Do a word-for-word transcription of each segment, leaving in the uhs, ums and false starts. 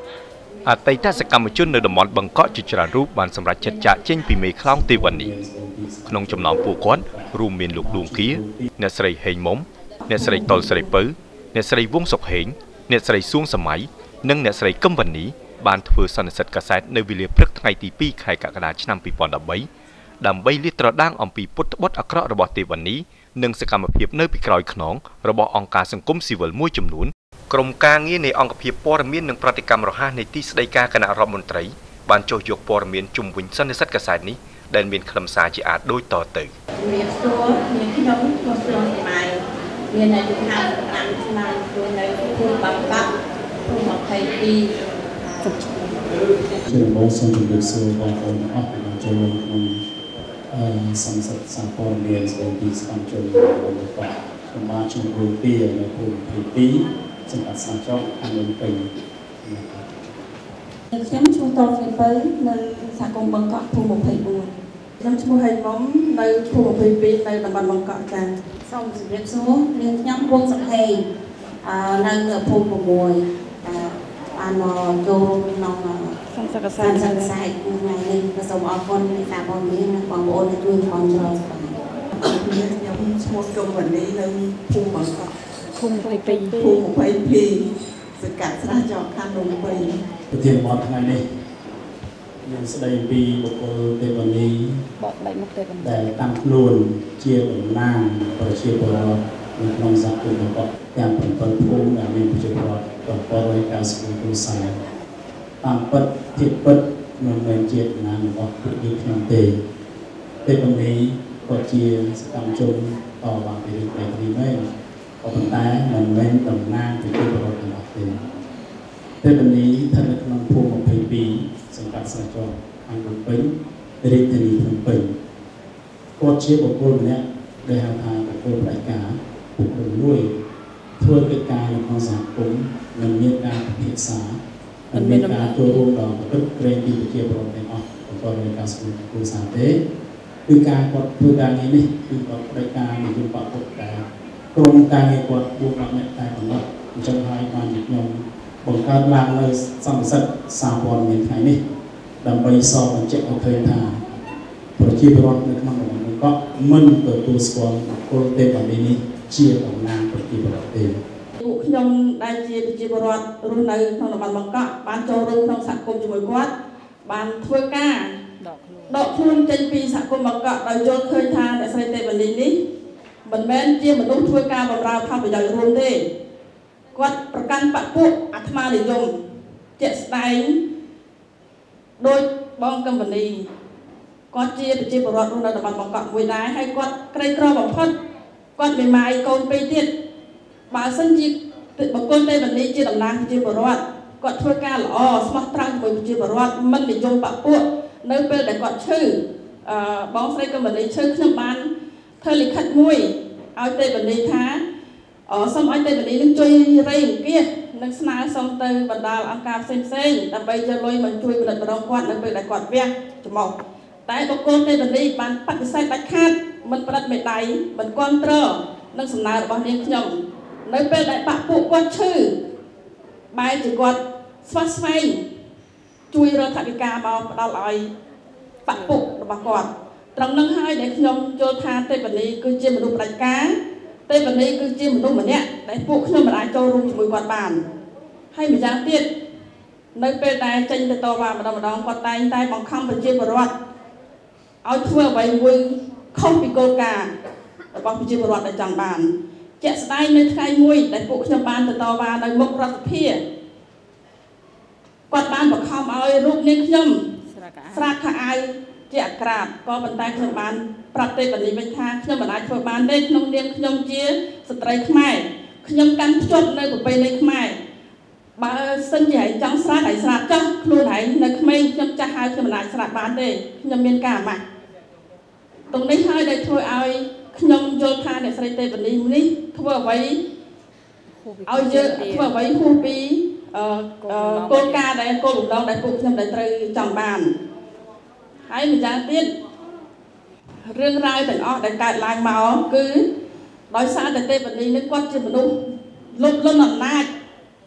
អតីតសកម្មជននៅតំបន់បង្កក់ជាច្រើនរូបបានសម្រេចចិត្តចាកចេញពីមេខ្លោងទេវនីក្នុងចំណោមពួកគាត់រួមមានលោកឌួងគាអ្នកស្រីហេងមុំអ្នកស្រីតុលស្រីពៅអ្នកស្រីវងសុកហេងអ្នកស្រីសួងសម័យនិងអ្នកស្រីកឹមវណ្ណីបានធ្វើសន្និសីទកាសែតនៅវេលាព្រឹកថ្ងៃទីពីរខែកក្កដាឆ្នាំពីរពាន់ដប់បីដើម្បីលាតត្រដាងអំពីពុតត្បុតអាក្រក់របស់ទេវនីនិងសកម្មភាពនៅពីក្រោយខ្នងរបស់អង្គការសង្គមស៊ីវិលមួយចំនួនក្រុមការងារនៃអង្គភាពព័ត៌មាននិងប្រតិកម្មរហ័សនៃទីស្តីការគណៈរដ្ឋមន្ត្រីបានចុះយកព័ត៌មានជុំវិញសន្និសីទកាសែតនេះដែលមានខ្លឹមសារជាអាចដូចតទៅមានសួរមានខ្ញុំខ្ញុំស្រុកសម័យមានអាយុហាសិបប្រាំឆ្នាំជួយនៅភូមិបាក់បាក់ភូមិម្ភៃពីរជាមកសូមជម្រាបសួរបងប្អូនអស់ពីចូលរួមក្នុងអឺសន្និសីទសារព័ត៌មានស្ដីពីសកម្មជនរបស់បាក់ខ្ញុំបានជួបរួមពីនៅភូមិម្ភៃពីរសង្កាត់សាចុកខាងលំពេញខ្ញុំឈ្មោះតលស្រីពៅនៅសហគមន៍បង្កក់ភូមិម្ភៃបួនខ្ញុំឈ្មោះហេងមុំនៅភូមិម្ភៃពីរនៅតំបន់បង្កក់ចា៎សូមជម្រាបសួរនាងខ្ញុំវងសុខេងអឺនៅភូមិ៦អឺបានមកចូលក្នុងសង្កសែតសង្កសែតថ្ងៃនេះសូមអរគុណអ្នកសារព័ត៌មាននិងបងប្អូនដែលជួយគ្រប់គ្រងខ្ញុំឈ្មោះកឹមវណ្ណីនៅភូមិបង្កក់ភូមិម្ភៃពីរភូមិម្ភៃពីរសង្កាត់ស្រះចកខាងលំពេញប្រធានបទថ្ងៃនេះយើងស្ដីពីបុគ្គលទេវនីបកដៃមុខទេវនីដែលតាំងខ្លួនជាតំណាងប្រជាពលរដ្ឋនៅក្នុងសហគមន៍បង្កក់ទាំងbảyភូមិដែលមានប្រជាពលរដ្ឋប្រព័ន្ធការស្គាល់គ្រួសារតាមពិតភាពពិតមិនមែនជាតំណាងរបស់ពួកយើងខ្ញុំទេទេវនីក៏ជាសកម្មជនតវ៉ាពីរឿងបែបនេះមែនក៏ប៉ុន្តែមិនមែនតំណាងប្រជាពលរដ្ឋទាំងអស់ទេទេវនីស្ថិតនៅក្នុងភូមិម្ភៃពីរសង្កាត់ស្រះចកខាងភ្នំពេញរាជធានីភ្នំពេញគាត់ជាបុគ្គលម្នាក់ដែលហៅថាបុគ្គលផ្ដាច់ការបុគ្គលមួយធ្វើកិច្ចការនៅក្នុងសហគមន៍និងមានការពិភាក្សានិងមានការចូលរួមដល់ប្រតិក្រែងពីប្រជាពលរដ្ឋទាំងអស់ប្រកបដោយការស្គាល់គ្រួសារទេគឺការគាត់ធ្វើការងារនេះគឺគាត់ផ្ដាច់ការនយោបាយពុទ្ធដែរក្រុមការងារគាត់បួនអ្នកតែប៉ុណ្ណោះអញ្ចឹងហើយបានខ្ញុំបង្កើតឡើងនៅសន្និសីទសារព័ត៌មានថ្ងៃនេះដើម្បីសរបញ្ជាក់ឲ្យឃើញថាប្រជាពលរដ្ឋនៅក្នុងតំបន់បង្កក់មិនទទួលស្គាល់បុគ្គលទេវនីនេះជាតំណាងប្រជាពលរដ្ឋទេពួកខ្ញុំដែលជាប្រជាពលរដ្ឋរស់នៅក្នុងតំបន់បង្កក់បានចូលរួមក្នុងសហគមន៍ជាមួយគាត់បានធ្វើការដកខ្លួនចេញពីសហគមន៍បង្កក់ដោយយល់ឃើញថាអ្នកស្រីទេវនីនេះមិនមែនជាមនុស្សធ្វើការបម្រើផលប្រយោជន៍រួមទេគាត់ប្រកាន់បពុអាត្មានិយមជាក់ស្ដែងដោយបងកឹមវណ្ណីគាត់ជាប្រជាពលរដ្ឋនៅតំបន់បង្កក់មួយដែរហើយគាត់ក្រីក្របំផុតគាត់មានម៉ាយកូនពីរទៀតបើសិនជាបុគ្គលទេវនីជាតំណាងប្រជាពលរដ្ឋគាត់ធ្វើការល្អស្មោះត្រង់ជាមួយប្រជាពលរដ្ឋមិននិយមបពុនៅពេលដែលគាត់ឈឺអឺបងស្រីកឹមវណ្ណីឈឺខ្ញុំបានធ្វើលិខិតមួយឲ្យទេវនីថាអសូមឲ្យទេវនីនឹងជួយរៃអង្គាសនិងស្នើសុំទៅបណ្ដាលអង្គការផ្សេងផ្សេងដើម្បីយកលុយមកជួយផលិតម្ដងគាត់នៅពេលដែលគាត់វះច្មោះតែបុគ្គលទេវនីបានបដិសេធដាច់ខាតមិនប្រឌិតមេដៃមិនគាំទ្រនឹងសំណើរបស់នាងខ្ញុំនៅពេលដែលបាក់ពួកគាត់ឈឺបែរជាគាត់ស្វាស្វែងជួយរដ្ឋាភិការមកផ្ដល់ឲ្យបាក់ពួករបស់គាត់ត្រង់នឹងហើយដែលខ្ញុំយល់ថាទេវនីគឺជាមនុស្សផ្ដាច់ការទេវនីគឺជាមនុស្សម្នាក់ដែលពួកខ្ញុំមិនអាចចូលរួមជាមួយគាត់បានហើយម្យ៉ាងទៀតនៅពេលដែលចេញទៅតវ៉ាម្ដងម្ដងគាត់តែងតែបង្ខំប្រជាពលរដ្ឋឲ្យធ្វើអ្វីមួយខុសពីគោលការណ៍របស់ប្រជាពលរដ្ឋដែលចង់បានជាក់ស្ដែងនៅថ្ងៃមួយដែលពួកខ្ញុំបានទៅតវ៉ានៅមុខរដ្ឋសភាគាត់បានបង្ខំឲ្យរូបនាងខ្ញុំស្រាតខោអាវជាអក្រាតក៏ប៉ុន្តែខ្ញុំបានប្រាប់ទេវនីវិញថាខ្ញុំមិនអាចធ្វើបានទេក្នុងនាមខ្ញុំជាស្ត្រីខ្មែរខ្ញុំកាន់ភ្ជាប់នៅប្រពៃណីខ្មែរបើសិនជាឯងចង់ស្រាតឯងស្រាតចោះខ្លួនឯងនៅក្មេងខ្ញុំចាស់ហើយខ្ញុំមិនអាចស្រាតបានទេខ្ញុំមានការអាម៉ាស់តรงនេះហើយដែលធ្វើឲ្យខ្ញុំយល់ថាអ្នកស្រីទេវនីនេះធ្វើអ្វីឲ្យយើងធ្វើអ្វីហួសពីគោលការណ៍ដែលគោលបំណងដែលពួកខ្ញុំដែលត្រូវចង់បានហើយម្យ៉ាងទៀតរឿងរ៉ាវទាំងអស់ដែលកើតឡើងមកគឺដោយសារតែទេវនីនេះគាត់ជាមនុស្សលុបលន់អំណាច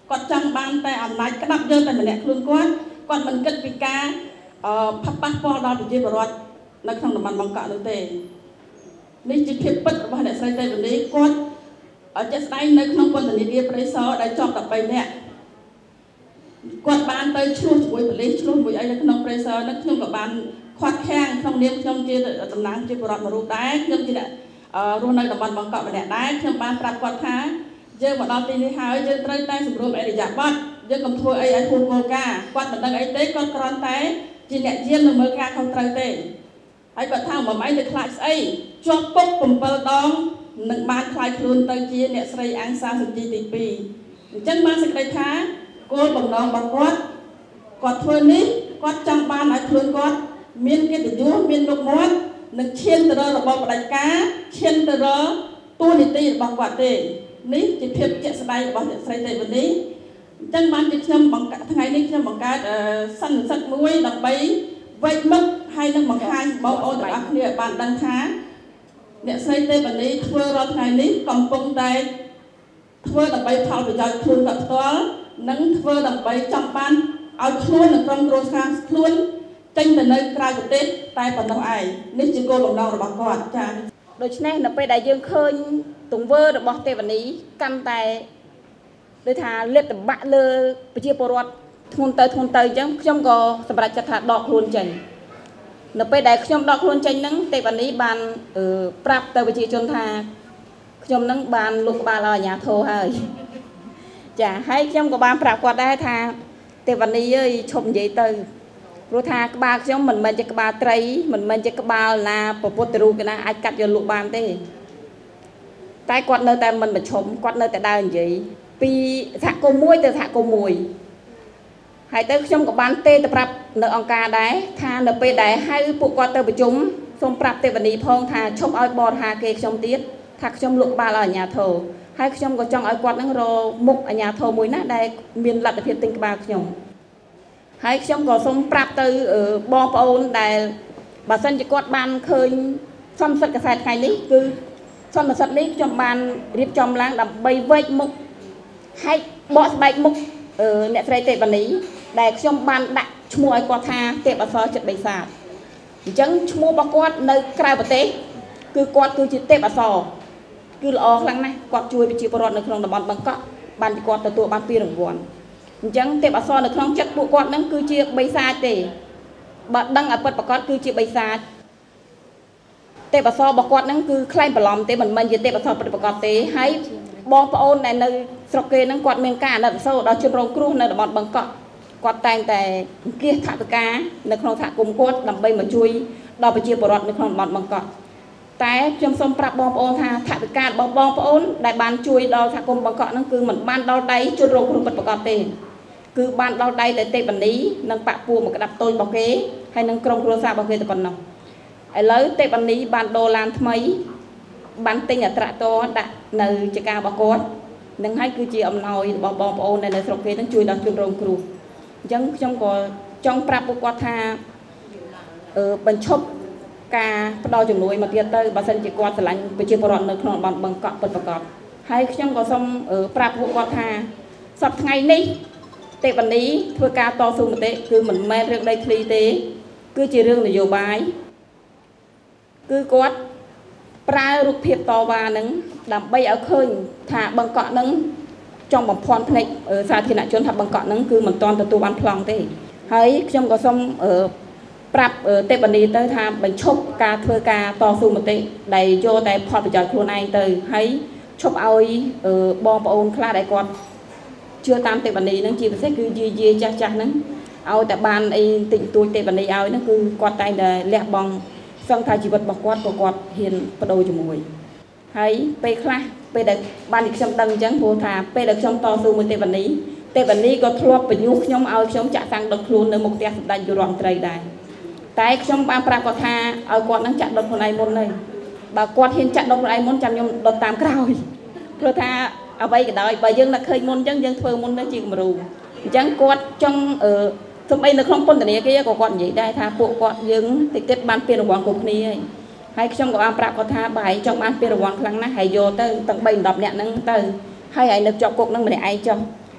គាត់ចង់បានតែអំណាចក្តាប់យើងតែម្នាក់ខ្លួនគាត់គាត់មិនគិតពីការអឺផាត់ប៉ះពាល់ដល់ប្រជាពលរដ្ឋនៅក្នុងតំបន់បង្កក់នោះទេនេះជាភាពពិតរបស់អ្នកស្រីទេវនីគាត់ជាក់ស្ដែងនៅក្នុងពន្ធនាគារព្រៃសរដែលជាប់តែបីនាក់គាត់បានទៅឆ្លោះជាមួយប៉ូលីសឆ្លោះមួយអីនៅក្នុងព្រៃសរនោះខ្ញុំក៏បានខាត់ខាំងក្នុងនាមខ្ញុំជាតំណាងជាពលរដ្ឋមួយរូបដែរខ្ញុំជាអ្នករស់នៅតំបន់បង្កក់ម្នាក់ដែរខ្ញុំបានប្រាប់គាត់ថាយើងមកដល់ទីនេះហើយយើងត្រូវតែសម្រួលអរិយាប័ត្រយើងកុំធ្វើអីឲ្យហួសគោលការណ៍គាត់មិនដឹងអីទេគាត់គ្រាន់តែជាអ្នកយាមនៅមើលការខុសត្រូវទេហើយគាត់ថាមិនអីទៅខ្លាចស្អីជាប់គុកbảyដងនឹងបានខ្លាយខ្លួនទៅជាអ្នកស្រីអាំងសាសុជីទីពីរអញ្ចឹងបានសេចក្តីថាគោលបំណងរបស់គាត់គាត់ធ្វើនេះគាត់ចង់បានឲ្យខ្លួនគាត់មានកិត្តិយសមានមុខមាត់នឹងឈានទៅរករបបផ្ដាច់ការឈានទៅរកតួនាទីរបស់គាត់ទេនេះជាភាពជាក់ស្ដែងរបស់អ្នកស្រីទេវនីអញ្ចឹងបានជាខ្ញុំបង្កើតថ្ងៃនេះខ្ញុំបង្កើតសន្និសីទមួយដើម្បីវេចមុខហើយនឹងបង្ហាញបងប្អូនទាំងអស់គ្នាបានដឹងថាអ្នកស្រីទេវនីធ្វើរាល់ថ្ងៃនេះកំពុងតែធ្វើដើម្បីផលប្រយោជន៍ខ្លួនគាត់ផ្ទាល់និងធ្វើដើម្បីចង់បានឲ្យខ្លួននិងក្រុមគ្រួសារខ្លួនចេញទៅនៅក្រៅប្រទេសតែប៉ុណ្ណោះឯងនេះជាគោលបំណងរបស់គាត់ចា៎ដូច្នេះនៅពេលដែលយើងឃើញទង្វើរបស់ទេវនីកាន់តែដូចថាលេបតម្បាក់លើប្រជាពលរដ្ឋធ្ងន់ទៅធ្ងន់ទៅអញ្ចឹងខ្ញុំក៏សម្រេចចិត្តថាដកខ្លួនចេញនៅពេលដែលខ្ញុំដកខ្លួនចេញហ្នឹងទេវនីបានប្រាប់ទៅប្រជាជនថាខ្ញុំនឹងបានលុបក្បាលឲ្យអាជ្ញាធរហើយចាហើយខ្ញុំក៏បានប្រាប់គាត់ដែរថាទេវនីអើយឈប់និយាយទៅព្រោះថាក្បាលខ្ញុំមិនមែនជាក្បាលត្រីមិនមែនជាក្បាលណាប្រពុតរូបគេណាអាចកាត់យកលុបបានទេតែគាត់នៅតែមិនប្រឈមគាត់នៅតែដើរនិយាយពីសហគមន៍មួយទៅសហគមន៍មួយហើយទៅខ្ញុំក៏បានទេទៅប្រាប់នៅអង្គការដែរថានៅពេលដែលហៅពួកគាត់ទៅប្រជុំសូមប្រាប់ទេវនីផងថាឈប់ឲ្យបរិហាគេខ្ញុំទៀតថាខ្ញុំលុបក្បាលឲ្យអាជ្ញាធរហើយខ្ញុំក៏ចង់ឲ្យគាត់នឹងរមុខអាជ្ញាធរមួយណាដែលមានលទ្ធភាពទិញក្បាលខ្ញុំហើយខ្ញុំក៏សូមប្រាប់ទៅបងប្អូនដែលបើសិនជាគាត់បានឃើញសន្និសីទកសែតថ្ងៃនេះគឺសន្និសីទនេះខ្ញុំបានរៀបចំឡើងដើម្បីវេចមុខហែកបកស្បែកមុខអ្នកស្រីទេវនីដែលខ្ញុំបានដាក់ឈ្មោះឲ្យគាត់ថាទេពអសរចិត្តបិសាទអញ្ចឹងឈ្មោះរបស់គាត់នៅក្រៅប្រទេសគឺគាត់គឺជាទេពអសរគឺល្អខ្លាំងណាស់គាត់ជួយប្រជាពលរដ្ឋនៅក្នុងតំបន់បង្កក់បានគាត់ទទួលបានពីរង្វាន់អញ្ចឹងទេពអសរនៅក្នុងចិត្តពួកគាត់ហ្នឹងគឺជាបិសាចទេបើដឹងឲ្យពិតប្រកបគឺជាបិសាចទេពអសររបស់គាត់ហ្នឹងគឺខ្លែងបន្លំទេមិនមែនជាទេពអសរពិតប្រកបទេហើយបងប្អូនដែលនៅស្រុកគេហ្នឹងគាត់មានការអាណិតអាសូរដល់ជនរងគ្រោះនៅតំបន់បង្កក់គាត់តែងតែអង្គាសថវិកានៅក្នុងសហគមន៍គាត់ដើម្បីមកជួយដល់ប្រជាពលរដ្ឋនៅក្នុងតំបន់បង្កក់តែខ្ញុំសូមប្រាប់បងប្អូនថាថវិការបស់បងប្អូនដែលបានជួយដល់សហគមន៍បង្កក់ហ្នឹងគឺមិនបានដល់ដៃជនរងគ្រោះពិតប្រាកដទេគឺបានដល់ដៃតែទេពនីនិងបាក់ពួរមកក្តាប់តូចរបស់គេហើយនឹងក្រុមគ្រួសាររបស់គេតែប៉ុណ្ណោះឥឡូវទេពនីបានដូរឡានថ្មីបានទិញអត្រាតដាក់នៅចការរបស់គាត់នឹងហើយគឺជាអំណោយរបស់បងប្អូនដែលនៅស្រុកគេនឹងជួយដល់ជនរងគ្រោះអញ្ចឹងខ្ញុំក៏ចង់ប្រាប់ពួកគាត់ថាអឺបញ្ឈប់ការផ្ដល់ជំនួយមកទៀតទៅបើសិនជាគាត់ស្រឡាញ់ប្រជាពលរដ្ឋនៅក្នុងតំបន់បង្កក់ពិតប្រាកដហើយខ្ញុំក៏សូមប្រាប់ពួកគាត់ថាសប្តាហ៍ថ្ងៃនេះទេវនីធ្វើការតស៊ូមតិគឺមិនមែនរឿងដីធ្លីទេគឺជារឿងនយោបាយគឺគាត់ប្រើរូបភាពតវ៉ានឹងដើម្បីឲ្យឃើញថាបង្កក់នឹងចង់បំភាន់ភ្នែកសាធារណជនថាបង្កក់នឹងគឺមិនទាន់ទទួលបានប្លង់ទេហើយខ្ញុំក៏សូមប្រាប់ទេពនីទៅថាបញ្ឈប់ការធ្វើការតស៊ូមតិដែលយកតែផលប្រយោជន៍ខ្លួនឯងទៅហើយឈប់ឲ្យបងប្អូនខ្លះដែលគាត់ជឿតាមទេពនីនឹងជាពិសេសគឺយាយយាយចាស់ចាស់ហ្នឹងឲ្យតែបានអីតិចតួចទេពនីឲ្យហ្នឹងគឺគាត់តែងតែលះបង់សង្ឃថាជីវិតរបស់គាត់ក៏គាត់ហ៊ានបដូរជាមួយហើយពេលខ្លះពេលដែលបានខ្ញុំដឹងអញ្ចឹងព្រោះថាពេលដែលខ្ញុំតស៊ូមួយទេពនីទេពនីក៏ធ្លាប់បញ្ញុះខ្ញុំឲ្យខ្ញុំចាក់តាំងដុតខ្លួននៅមុខផ្ទះសម្ដេចយុរដ្ឋមន្ត្រីដែរតែខ្ញុំបានប្រាប់គាត់ថាឲ្យគាត់នឹងចាក់ដុតខ្លួនឯងមុនហើយបើគាត់ហ៊ានចាក់ដុតខ្លួនឯងមុនចាំខ្ញុំដុតតាមក្រោយព្រោះថាអ្វីក៏ដោយបើយើងនឹកឃើញមុនអញ្ចឹងយើងធ្វើមុនទៅជាគំរូអញ្ចឹងគាត់ចង់អឺទោះបីនៅក្នុងពន្ធនាគារក៏គាត់និយាយដែរថាពួកគាត់យើងតិចតិចបានពានរង្វាន់គ្រប់គ្នាហើយហើយខ្ញុំក៏បានប្រាប់គាត់ថាបើឯងចង់បានពានរង្វាន់ខ្លាំងណាស់ហើយយកទៅទាំងបីដប់នាក់ហ្នឹងទៅហើយឯងនៅជាប់គុកហ្នឹងម្នាក់ឯងចុះ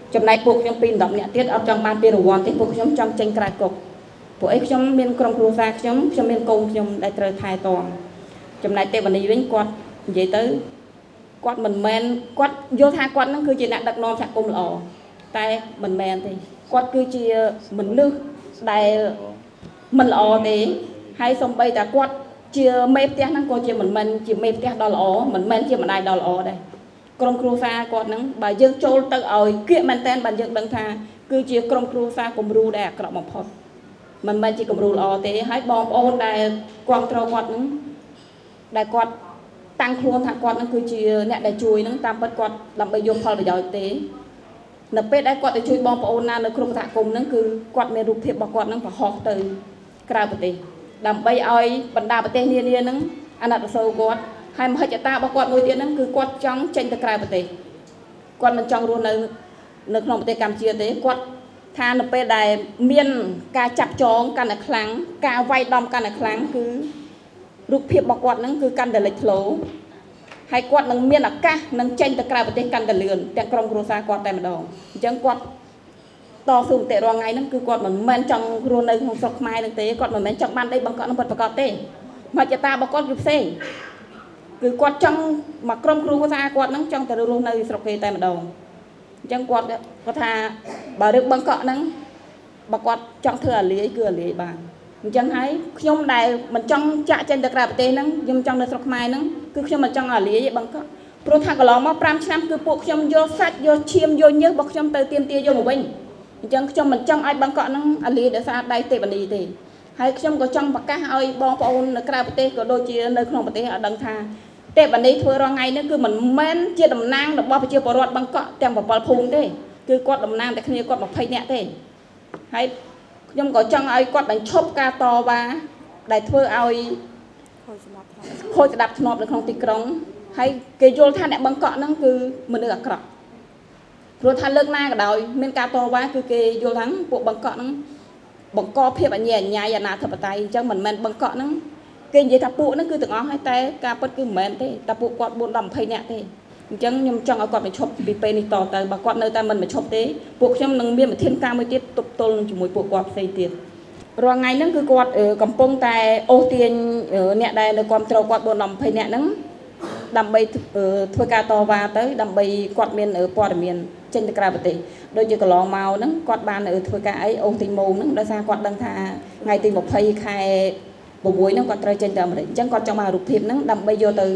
ចំណែកពួកខ្ញុំពីរដប់អ្នកទៀតអត់ចង់បានពីរង្វាន់ទេពួកខ្ញុំចង់ចេញក្រៅគុកពួកអីខ្ញុំមានក្រុមគ្រួសារខ្ញុំខ្ញុំមានកូនខ្ញុំដែលត្រូវថែទាំចំណែកទេវនីវិញគាត់និយាយទៅគាត់មិនមែនគាត់យល់ថាគាត់ហ្នឹងគឺជាអ្នកដឹកនាំសហគមន៍ល្អតែមិនមែនទេគាត់គឺជាមនុស្សដែលមិនល្អទេហើយសំបីតែគាត់ជាមេផ្ទះហ្នឹងក៏ជាមិនមែនជាមេផ្ទះដ៏ល្អមិនមែនជាម្ដាយដ៏ល្អដែរក្រុមគ្រួសារគាត់ហ្នឹងបើយើងចូលទៅឲ្យគៀកមែនតើបានយើងដឹងថាគឺជាក្រុមគ្រួសារគំរូដែលអាក្រក់បំផុតមិនមែនជាគំរូល្អទេហើយបងប្អូនដែលគ្រប់គ្រងគាត់ហ្នឹងដែលគាត់តាំងខ្លួនថាគាត់ហ្នឹងគឺជាអ្នកដែលជួយហ្នឹងតាមពិតគាត់ដើម្បីយកផលប្រយោជន៍ទេនៅពេលដែលគាត់ទៅជួយបងប្អូនណានៅក្នុងសហគមន៍ហ្នឹងគឺគាត់មានរូបភាពរបស់គាត់ហ្នឹងប្រហោះទៅក្រៅប្រទេសដើម្បីឲ្យបណ្ដាប្រទេសនានាហ្នឹងអាណត្តិសូរគាត់ហើយមហិច្ឆតារបស់គាត់មួយទៀតហ្នឹងគឺគាត់ចង់ចេញទៅក្រៅប្រទេសគាត់មិនចង់រស់នៅនៅក្នុងប្រទេសកម្ពុជាទេគាត់ថានៅពេលដែលមានការចាប់ចងកាន់តែខ្លាំងការវាយដំកាន់តែខ្លាំងគឺរូបភាពរបស់គាត់ហ្នឹងគឺកាន់តែលេចធ្លោហើយគាត់នឹងមានឱកាសនឹងចេញទៅក្រៅប្រទេសកាន់តែលឿនទាំងក្រុមគ្រួសារគាត់តែម្ដងអញ្ចឹងគាត់តស៊ូមតិរាល់ថ្ងៃហ្នឹងគឺគាត់មិនមែនចង់រស់នៅក្នុងស្រុកខ្មែរហ្នឹងទេគាត់មិនមែនចង់បានដីបង្កក់នឹងពិតប្រាកដទេមហិច្ឆតារបស់គាត់គឺផ្សេងគឺគាត់ចង់មកក្រុមគ្រួសារគាត់ហ្នឹងចង់ទៅរស់នៅស្រុកគេតែម្ដងអញ្ចឹងគាត់គាត់ថាបើរឿងបង្កក់ហ្នឹងបើគាត់ចង់ធ្វើអាលាយគឺអាលាយបានអញ្ចឹងហើយខ្ញុំដែលមិនចង់ចាក់ចេញទៅក្រៅប្រទេសហ្នឹងខ្ញុំចង់នៅស្រុកខ្មែរហ្នឹងគឺខ្ញុំមិនចង់អាលាយទេបង្កក់ព្រោះថាកន្លងមកប្រាំឆ្នាំគឺពួកខ្ញុំយកសាច់យកឈាមយកញើសរបស់ខ្ញុំទៅទៀមទាយកមកវិញអញ្ចឹងខ្ញុំមិនចង់ឲ្យបង្កក់ហ្នឹងអាលាយដោយសារដៃទេវនីទេហើយខ្ញុំក៏ចង់ប្រកាសឲ្យបងប្អូននៅក្រៅប្រទេសក៏ដូចជានៅក្នុងប្រទេសឲ្យដឹងថាទេវនីធ្វើរាល់ថ្ងៃនេះគឺមិនមែនជាតំណាងរបស់ប្រជាពលរដ្ឋបង្កក់ទាំងbảyភូមិទេគឺគាត់តំណាងតែគ្នាគាត់ยี่สิบនាក់ទេហើយខ្ញុំក៏ចង់ឲ្យគាត់បញ្ឈប់ការតវ៉ាដែលធ្វើឲ្យខូចស្ដាប់ធ្នាប់នៅក្នុងទីក្រុងហើយគេយល់ថាអ្នកបង្កក់ហ្នឹងគឺមនុស្សអាក្រក់ព្រោះថាលើកណាក៏ដោយមានការតវ៉ាគឺគេយល់ថាពួកបង្កក់ហ្នឹងបង្កភាពអញ្ញាអញ្ញាយអនាធិបតេយ្យអញ្ចឹងមិនមែនបង្កក់ហ្នឹងគេនិយាយថាពួកហ្នឹងគឺទាំងអស់ហើយតែការពិតគឺមិនមែនទេតែពួកគាត់bốnដល់ยี่สิบនាក់ទេអញ្ចឹងខ្ញុំចង់ឲ្យគាត់បញ្ឈប់ពីពេលនេះតទៅបើគាត់នៅតែមិនបញ្ឈប់ទេពួកខ្ញុំនឹងមានវិធានការមួយទៀតទប់ទល់ជាមួយពួកគាត់ផ្សេងទៀតរាល់ថ្ងៃហ្នឹងគឺគាត់កំពុងតែអូសទាញអ្នកដែលនៅគ្រប់គ្រងគាត់bốnដល់ยี่สิบនាក់ហ្នឹងដើម្បីធ្វើការតវ៉ាទៅដើម្បីគាត់មានព័ត៌មានចេញទៅក្រៅប្រទេសដូចជាកន្លងមកហ្នឹងគាត់បានធ្វើការអីអូសទីម៉ូងហ្នឹងដោយសារគាត់ដឹងថាថ្ងៃទីยี่สิบខែหกហ្នឹងគាត់ត្រូវចេញទៅអាមេរិកអញ្ចឹងគាត់ចង់មករូបភាពហ្នឹងដើម្បីយកទៅ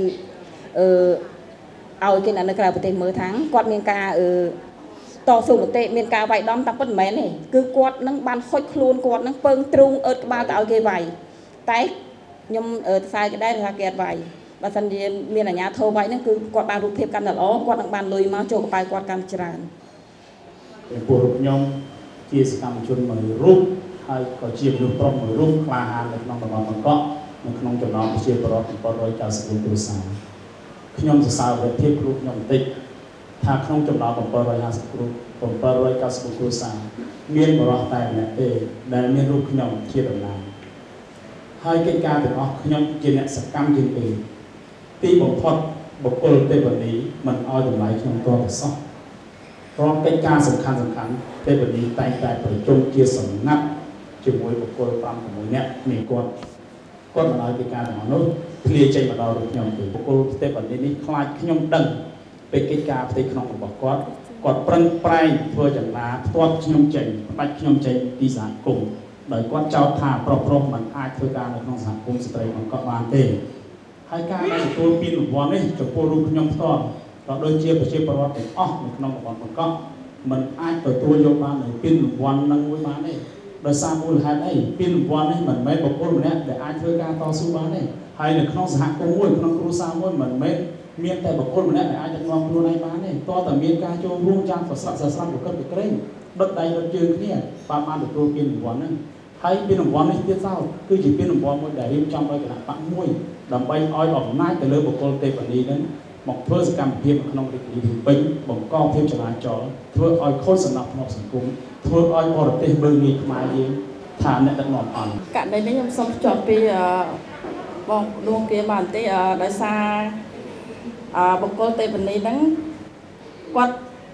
អឺឲ្យគេនៅក្រៅប្រទេសមើលថាគាត់មានការអឺតស៊ូមតិមានការវាយដំតាមពិតមិនមែនទេគឺគាត់នឹងបានហុចខ្លួនគាត់នឹងពើងទ្រូងអើតក្បាលទៅឲ្យគេវាយតែខ្ញុំសរសើរគេដែរថាគេអត់វាយបើសិនជាមានអាជ្ញាធរវាយហ្នឹងគឺគាត់បានរូបភាពកាន់តែល្អគាត់នឹងបានលុយមកចូលកប៉ៅគាត់កាន់ច្រើនពួកខ្ញុំជាសកម្មជនមួយរូបហើយក៏ជាមនុស្សប្រុសមួយរូបក្លាហាននៅក្នុងតំបន់បង្កក់នៅក្នុងចំណោមប្រជាពលរដ្ឋbảy trăm九mươiគ្រួសារខ្ញុំសរសើរវិធីគ្រូខ្ញុំបន្តិចថាក្នុងចំណោមbảy trămห้าสิบគ្រូbảy trăm九mươiគ្រួសារមានបរិសុទ្ធតែម្នាក់ទេដែលមានរូបខ្ញុំជាតំណាងហើយកិច្ចការទាំងអស់ខ្ញុំជាអ្នកសកម្មជាងគេទីបំផុតបុគ្គលទេវនីមិនឲ្យតម្លៃខ្ញុំតទៅសោះព្រមកិច្ចការសំខាន់សំខាន់ទេវនីតែងតែប្រជុំជាសម្ងាត់ជាមួយបុគ្គលfive sáuនាក់នេះគាត់គាត់មិនឲ្យពីការទាំងនោះធ្លាចេញមកដល់រូបខ្ញុំទេបុគ្គលទេវនីនេះខ្លាចខ្ញុំដឹងពីកិច្ចការផ្ទៃក្នុងរបស់គាត់គាត់ប្រឹងប្រែងធ្វើចំណាផ្ទាត់ខ្ញុំចេញផ្ដាច់ខ្ញុំចេញពីសហគមន៍ដោយគាត់ចោទថាប្រុសប្រុសមិនអាចធ្វើការនៅក្នុងសហគមន៍ស្ត្រីបង្កក់បានទេហើយការដែលទទួលពានរង្វាន់នេះចំពោះរូបខ្ញុំផ្ទាល់ក៏ដូចជាប្រជាពលរដ្ឋទាំងអស់នៅក្នុងតំបន់បង្កក់មិនអាចទទួលយកបាននៅពានរង្វាន់នឹងមួយបានទេដោយសារមូលហេតុអីពានរង្វាន់នេះមិនមែនបុគ្គលម្នាក់ដែលអាចធ្វើការតស៊ូបានទេហើយនៅក្នុងសហគមន៍មួយក្នុងគ្រួសារមួយមិនមែនមានតែបុគ្គលម្នាក់ដែលអាចដឹកនាំខ្លួនឯងបានទេតើតើមានការចូលរួមយ៉ាងប្រស័ក្តិប្រស័ក្តិប្រកបប្រក្រែងដុតដៃដុតជើងគ្នាបានបានទទួលពានរង្វាន់ហ្នឹងហើយពានរង្វាន់នេះទៀតសោតគឺជាពានរង្វាន់មួយដែលរៀបចំដោយគណៈបកមួយដើម្បីឲ្យអំណាចទៅលើបុគ្គលទេវនីហ្នឹងមកធ្វើសកម្មភាពក្នុងរាជធានីភ្នំពេញបង្កភាពចលាចលធ្វើឲ្យខូចសណ្ដាប់ធ្នាប់សង្គមធ្វើឲ្យបរទេសមើលងាយខ្មែរយើងថាអ្នកដឹកនាំអន់ករណីនេះខ្ញុំសូមភ្ជាប់ពីបងដួងគេបានទេដោយសារបុគ្គលទេវនីហ្នឹងគាត់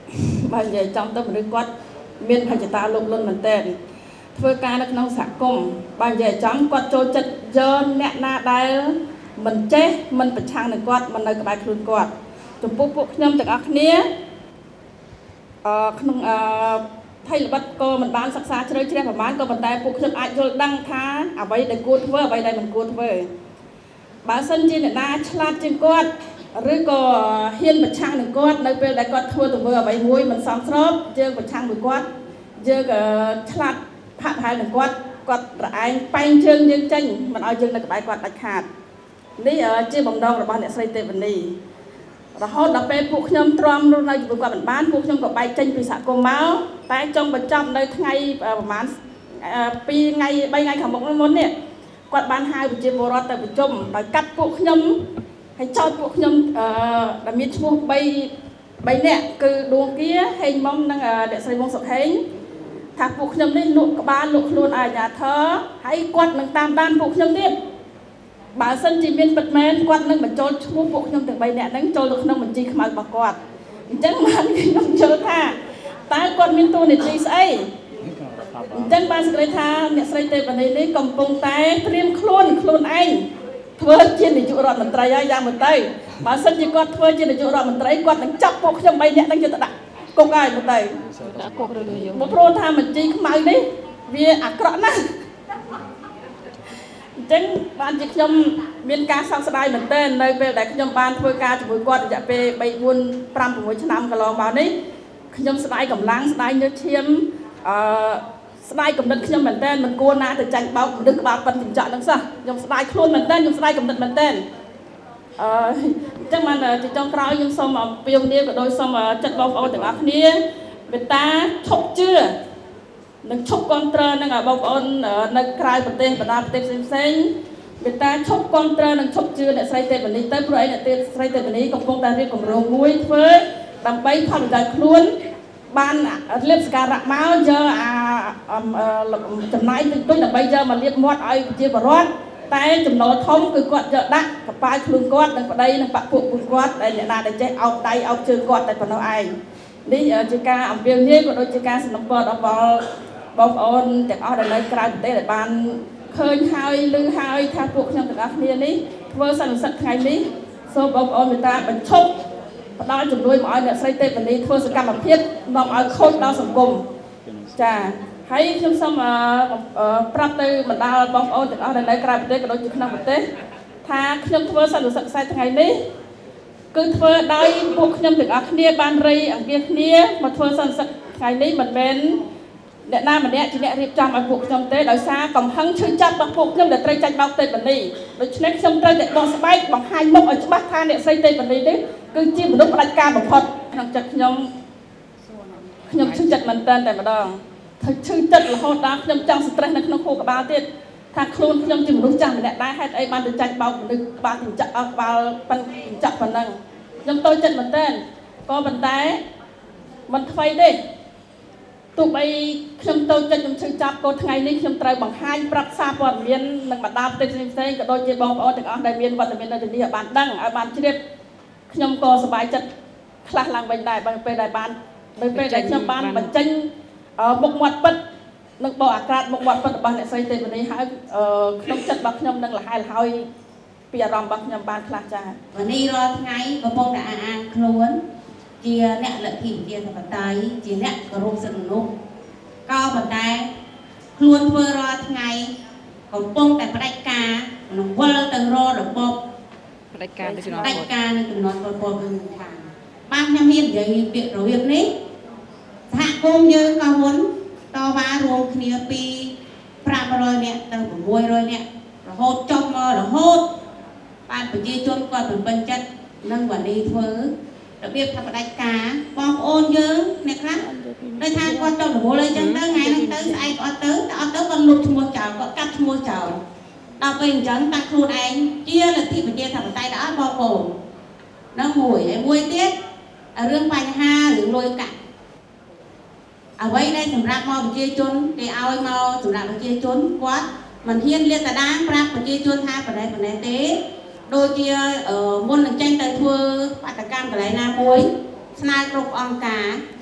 បើនិយាយចំទៅមនុស្សគាត់មានបច្ចតាលោកលុនមែនតើធ្វើការនៅក្នុងសហគមន៍បើនិយាយចំគាត់ចូលចិត្តយកអ្នកណាដែលមិនចេះមិនប្រឆាំងនឹងគាត់មិននៅក្បែរខ្លួនគាត់ចំពោះពួកខ្ញុំទាំងអស់គ្នាអឺក្នុងអឺថៃល្បិតក៏មិនបានសិក្សាជ្រៅជ្រះប្រហែលក៏ប៉ុន្តែពួកខ្ញុំអាចយល់ដឹងថាអ្វីដែលគួរធ្វើអ្វីដែលមិនគួរធ្វើបើសិនជាអ្នកណាឆ្លាតជាងគាត់ឬក៏ហ៊ានប្រឆាំងនឹងគាត់នៅពេលដែលគាត់ធ្វើទៅធ្វើអ្វីមួយមិនសមស្របយើងប្រឆាំងមួយគាត់យើងក៏ឆ្លាតផាក់ផែលនឹងគាត់គាត់ប្រឯងបែងជើងយើងចេញមិនឲ្យយើងនៅក្បែរគាត់ដាច់ខាតនេះជាបំណងរបស់អ្នកស្រីទេវនីរហូតដល់ពេលពួកខ្ញុំទ្រាំរស់នៅជាមួយគាត់មិនបានពួកខ្ញុំក៏បែកចេញពីសហគមន៍មកតែចង់បញ្ចប់នៅថ្ងៃប្រហែលពីរថ្ងៃបីថ្ងៃខាងមុខមុននេះគាត់បានហៅប្រជាពលរដ្ឋទៅប្រជុំដោយកាត់ពួកខ្ញុំហើយចោទពួកខ្ញុំអឺដែលមានឈ្មោះ3 3នាក់គឺដួងគាហេងមុំនិងអ្នកស្រីវងសុខហេងថាពួកខ្ញុំនេះលក់ក្បាលលក់ខ្លួនអាជ្ញាធរហើយគាត់នឹងតាមដានពួកខ្ញុំទៀតបើសិនជាមានពិតមែនគាត់នឹងបញ្ចូលឈ្មោះពួកខ្ញុំទាំង3នាក់ហ្នឹងចូលទៅក្នុងបញ្ជីខ្មៅរបស់គាត់អញ្ចឹងបានខ្ញុំយល់ថាតើគាត់មានតួនាទីស្អីអញ្ចឹងបានសេចក្តីថាអ្នកស្រីទេវនីនេះកំពុងតែត្រៀមខ្លួនខ្លួនឯងធ្វើជានាយករដ្ឋមន្ត្រីហើយយ៉ាងមើលទៅបើសិនជាគាត់ធ្វើជានាយករដ្ឋមន្ត្រីគាត់នឹងចាប់ពួកខ្ញុំ3នាក់ហ្នឹងយកទៅដាក់គុកហើយមើលទៅដាក់គុកឬយើងមកព្រោះថាបញ្ជីខ្មៅនេះវាអាក្រក់ណាស់អញ្ចឹងបានជាខ្ញុំមានការសោកស្ដាយមែនទែននៅពេលដែលខ្ញុំបានធ្វើការជាមួយគាត់រយៈពេល3 4 5 6ឆ្នាំកន្លងមកនេះខ្ញុំស្ដាយកម្លាំងស្ដាយញើសឈាមអឺស្ដាយកំណត់ខ្ញុំមែនតើមិនគួរណាទៅចាញ់បោកមនុស្សក្បាលប៉ិនចិញ្ចក់ហ្នឹងសោះខ្ញុំស្ដាយខ្លួនមែនតើខ្ញុំស្ដាយកំណត់មែនតើអឺអញ្ចឹងបានជាចុងក្រោយខ្ញុំសូមអំពាវនាវក៏ដោយសូមចិត្តបងប្អូនទាំងអស់គ្នាមេត្តាឈប់ជឿនិងឈប់គ្រប់គ្រងនឹងបងប្អូននៅក្រៅប្រទេសបណ្ដាប្រទេសផ្សេងៗមេត្តាឈប់គ្រប់គ្រងនិងឈប់ជឿអ្នកស្រីទេវនីទៅព្រោះឯអ្នកស្រីទេវនីកំពុងតែរៀបគម្រោងមួយធ្វើដើម្បីផលប្រយោជន៍ខ្លួនបានលៀបសការៈមកយកអាចំណាយតិចតួចដើម្បីយកមកលៀបមាត់ឲ្យប្រជាពលរដ្ឋតែចំណូលធំគឺគាត់យកដាក់កប៉ាល់ខ្លួនគាត់និងប្តីនិងបពុះពួកគាត់ដែលអ្នកណាដែលចេះអោបដៃអោបជើងគាត់តែប៉ុណ្ណោះឯងនេះជាការអំពាវនាវក៏ដូចជាការសំណពរដល់បងប្អូនទាំងអស់ដែលនៅក្រៅប្រទេសដែលបានឃើញហើយឮហើយថាពួកខ្ញុំទាំងអស់គ្នានេះធ្វើសន្និសីទថ្ងៃនេះសូមបងប្អូនមេត្តាបញ្ឈប់ផ្ដល់ជំនួយមកឲ្យអ្នកស្រីទេវនីធ្វើសកម្មភាពនាំឲ្យខូចដល់សង្គមចាហើយខ្ញុំសូមប្រាប់ទៅបណ្ដាលបងប្អូនទាំងអស់ដែលនៅក្រៅប្រទេសក៏ដូចជាក្នុងប្រទេសថាខ្ញុំធ្វើសន្និសីទខ្សែថ្ងៃនេះគឺធ្វើដោយពួកខ្ញុំទាំងអស់គ្នាបានរៃអង្គាសគ្នាមកធ្វើសន្និសីទថ្ងៃនេះមិនមែនអ្នកណាម្នាក់ជាអ្នករៀបចំឲ្យពួកខ្ញុំទេដោយសារកំហឹងឈឺចាប់របស់ពួកខ្ញុំដែលត្រូវចាញ់បោកទេវនីដូច្នេះខ្ញុំត្រូវតែបោះស្បែកបង្ហាញមុខឲ្យច្បាស់ថាអ្នកស្រីទេវនីនេះគឺជាមនុស្សផ្ដាច់ការបំផុតក្នុងចិត្តខ្ញុំខ្ញុំឈឺចិត្តមែនតើតែម្ដងធ្វើឈឺចិត្តរហូតដល់ខ្ញុំចង់ស្ត្រេសនៅក្នុងខួរក្បាលទៀតថាខ្លួនខ្ញុំជាមនុស្សចាស់ម្នាក់ដែរហេតុអីបានទៅចាញ់បោកមនុស្សក្បាលចិញ្ចាក់ក្បាលប៉ិនចិញ្ចាក់ប៉ុណ្ណឹងខ្ញុំតូចចិត្តមែនតើក៏ប៉ុន្តែមិនថ្មីទេទោះបីខ្ញុំតូចចិត្តខ្ញុំឈឺចាប់ក៏ថ្ងៃនេះខ្ញុំត្រូវបង្ហាញប្រាប់សារព័ត៌មាននិងបណ្ដាប្រទេសផ្សេងៗក៏ដូចជាបងប្អូនទាំងអស់ដែលមានវត្តមាននៅទីនេះឲ្យបានដឹងឲ្យបានជ្រាបខ្ញុំក៏សប្បាយចិត្តខ្លះឡើងវិញដែរបើពេលដែលបាននៅពេលដែលខ្ញុំបានបញ្ចេញមុខមាត់ពិតនិងបោះអាក្រាតមុខមាត់ពិតរបស់អ្នកស្រីទេវនីហើយក្នុងចិត្តរបស់ខ្ញុំនឹងលះហែលហើយពីអារម្មណ៍របស់ខ្ញុំបានខ្លះចា៎วันนี้រាល់ថ្ងៃកំពុងតែអានខ្លួនជាអ្នកលទ្ធិប្រជាធិបតេយ្យជាអ្នកគោរពសិទ្ធិមនុស្សក៏ប៉ុន្តែខ្លួនធ្វើរាល់ថ្ងៃកំពុងតែផ្ដាច់ការនឹងវិលទៅរករបបផ្ដាច់ការទៅជំនាន់ផ្ដាច់ការនឹងជំនាន់ពលពតវិញខាងបានខ្ញុំមាននិយាយពាក្យរបៀបនេះសហគមន៍យើងក៏មុនតវ៉ារួមគ្នាពីប្រាំរយនាក់ទៅប្រាំមួយរយនាក់រហូតចុះមករហូតបានប្រជាជនគាត់បំពេញចិត្តនឹងវ៉ានីធ្វើរបៀបថាផ្ដាច់ការបងប្អូនយើងអ្នកខ្លះដោយថាគាត់ចង់រវល់អីចឹងទៅថ្ងៃហ្នឹងទៅស្អែកអត់ទៅតែអត់ទៅគាត់លុបឈ្មោះចោលគាត់កាត់ឈ្មោះចោលដល់ពេលអញ្ចឹងតាំងខ្លួនឯងជាលទ្ធិប្រជាធិបតេយ្យដល់បងប្អូននឹងមួយហើយមួយទៀតរឿងបញ្ហារឿងលុយកាក់អ្វីដែលសម្រាប់មកប្រជាជនគេឲ្យមកសម្រាប់ប្រជាជនគាត់មិនហ៊ានលាតត្រដាងប្រាប់ប្រជាជនថាបដិបត្តិទេដូចជាមុននឹងចេញទៅធ្វើបាតកម្មកន្លែងណាមួយស្នើគ្រប់អង្គការ